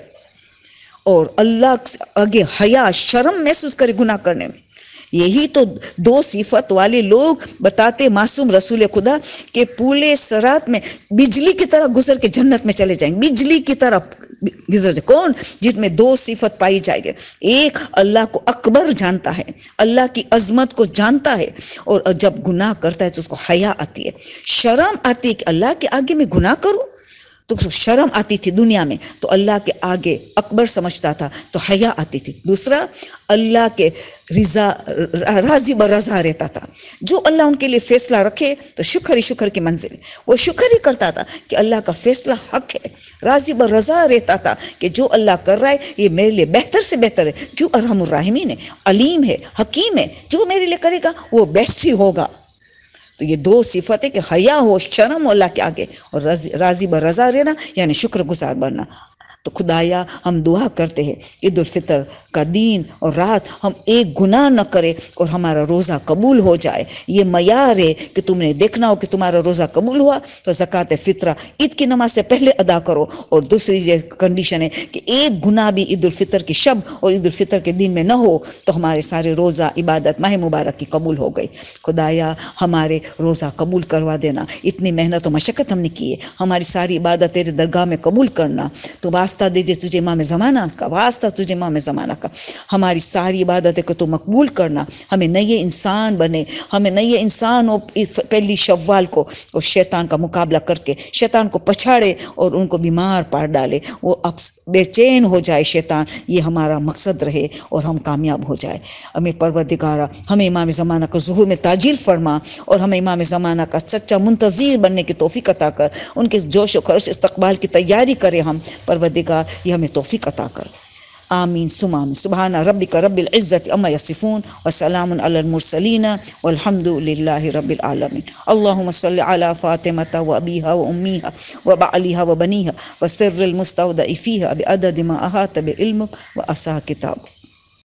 اور اللہ آگے حیا شرم محسوس کرے گناہ کرنے میں. یہی تو دو صفت والے لوگ بتاتے معصوم رسول خدا کہ پورے صراط میں بجلی کی طرح گزر کے جنت میں چلے جائیں گے. بجلی کی طرح گزر جائے. کون؟ جس میں دو صفت پائی جائے گی. ایک اللہ کو اکبر جانتا ہے، اللہ کی عظمت کو جانتا ہے، اور جب گناہ کرتا ہے تو اس کو حیا آتی ہے، شرم آتی ہے کہ اللہ کے آگے میں گناہ کروں. تو شرم آتی تھی دنیا میں تو اللہ کے آگے اکبر سمجھتا تھا تو حیا آتی تھی. دوسرا اللہ کے رضا راضی برضا رہتا تھا. جو اللہ ان کے لیے فیصلہ رکھے تو شکر ہی شکر کی منزل. وہ شکر ہی کرتا تھا کہ اللہ کا فیصلہ حق ہے. راضی برضا رہتا تھا کہ جو اللہ کر رہا ہے یہ میرے لیے بہتر سے بہتر ہے. کیوں؟ ارحم الراحمین ہے، علیم ہے، حکیم ہے. جو میرے لیے کرے گا وہ بیسٹ ہی ہوگا. تو یہ دو صفت ہے کہ حیا ہو، شرم ہو اللہ کے آگے، اور راضی برضا رہنا یعنی شکر گزار بننا. تو خدایا ہم دعا کرتے ہیں عید الفطر کا دن اور رات ہم ایک گناہ نہ کرے اور ہمارا روزہ قبول ہو جائے. یہ معیار ہے کہ تم نے دیکھنا ہو کہ تمہارا روزہ قبول ہوا تو زکوٰۃ فطرہ عید کی نماز سے پہلے ادا کرو. اور دوسری یہ کنڈیشن ہے کہ ایک گناہ بھی عید الفطر کی شب اور عید الفطر کے دن میں نہ ہو تو ہمارے سارے روزہ عبادت ماہ مبارک کی قبول ہو گئی. خدایا ہمارے روزہ قبول کروا دینا. اتنی محنت و مشقت ہم نے کی ہے، ہماری ساری عبادت تیرے درگاہ میں قبول کرنا. تو واسطہ دے دے تجھے امام زمانہ کا، واسطہ تجھے امام زمانہ کا. ہماری ساری عبادتیں کو تو مقبول کرنا. ہمیں نئے انسان بنے، ہمیں نئے انسان ہو پہلی شوال کو، اور شیطان کا مقابلہ کر کے شیطان کو پچھاڑے اور ان کو بیمار پاڑ ڈالے. وہ اب بے چین ہو جائے شیطان. یہ ہمارا مقصد رہے اور ہم کامیاب ہو جائے. ہمیں پروردگارہ ہمیں امام زمانہ کا ظہور میں تاجیل فرما، اور ہمیں امام زمانہ کا سچا منتظر بننے کی توفیق عطا کر. ان کے جوش و خروش استقبال کی تیاری کرے ہم. پروردگار یہ ہمیں توفیق عطا کر. آمین ثم آمین. سبحان ربک رب العزت عما یصفون وسلام علی المرسلین والحمد للہ رب العالمین. اللہم صل علی فاطمۃ و ابیہا و امیہا و بعلیہا و بنیہا و سر المستودع فیہا بعدد ما احاط بعلمک و احصاہ کتابک.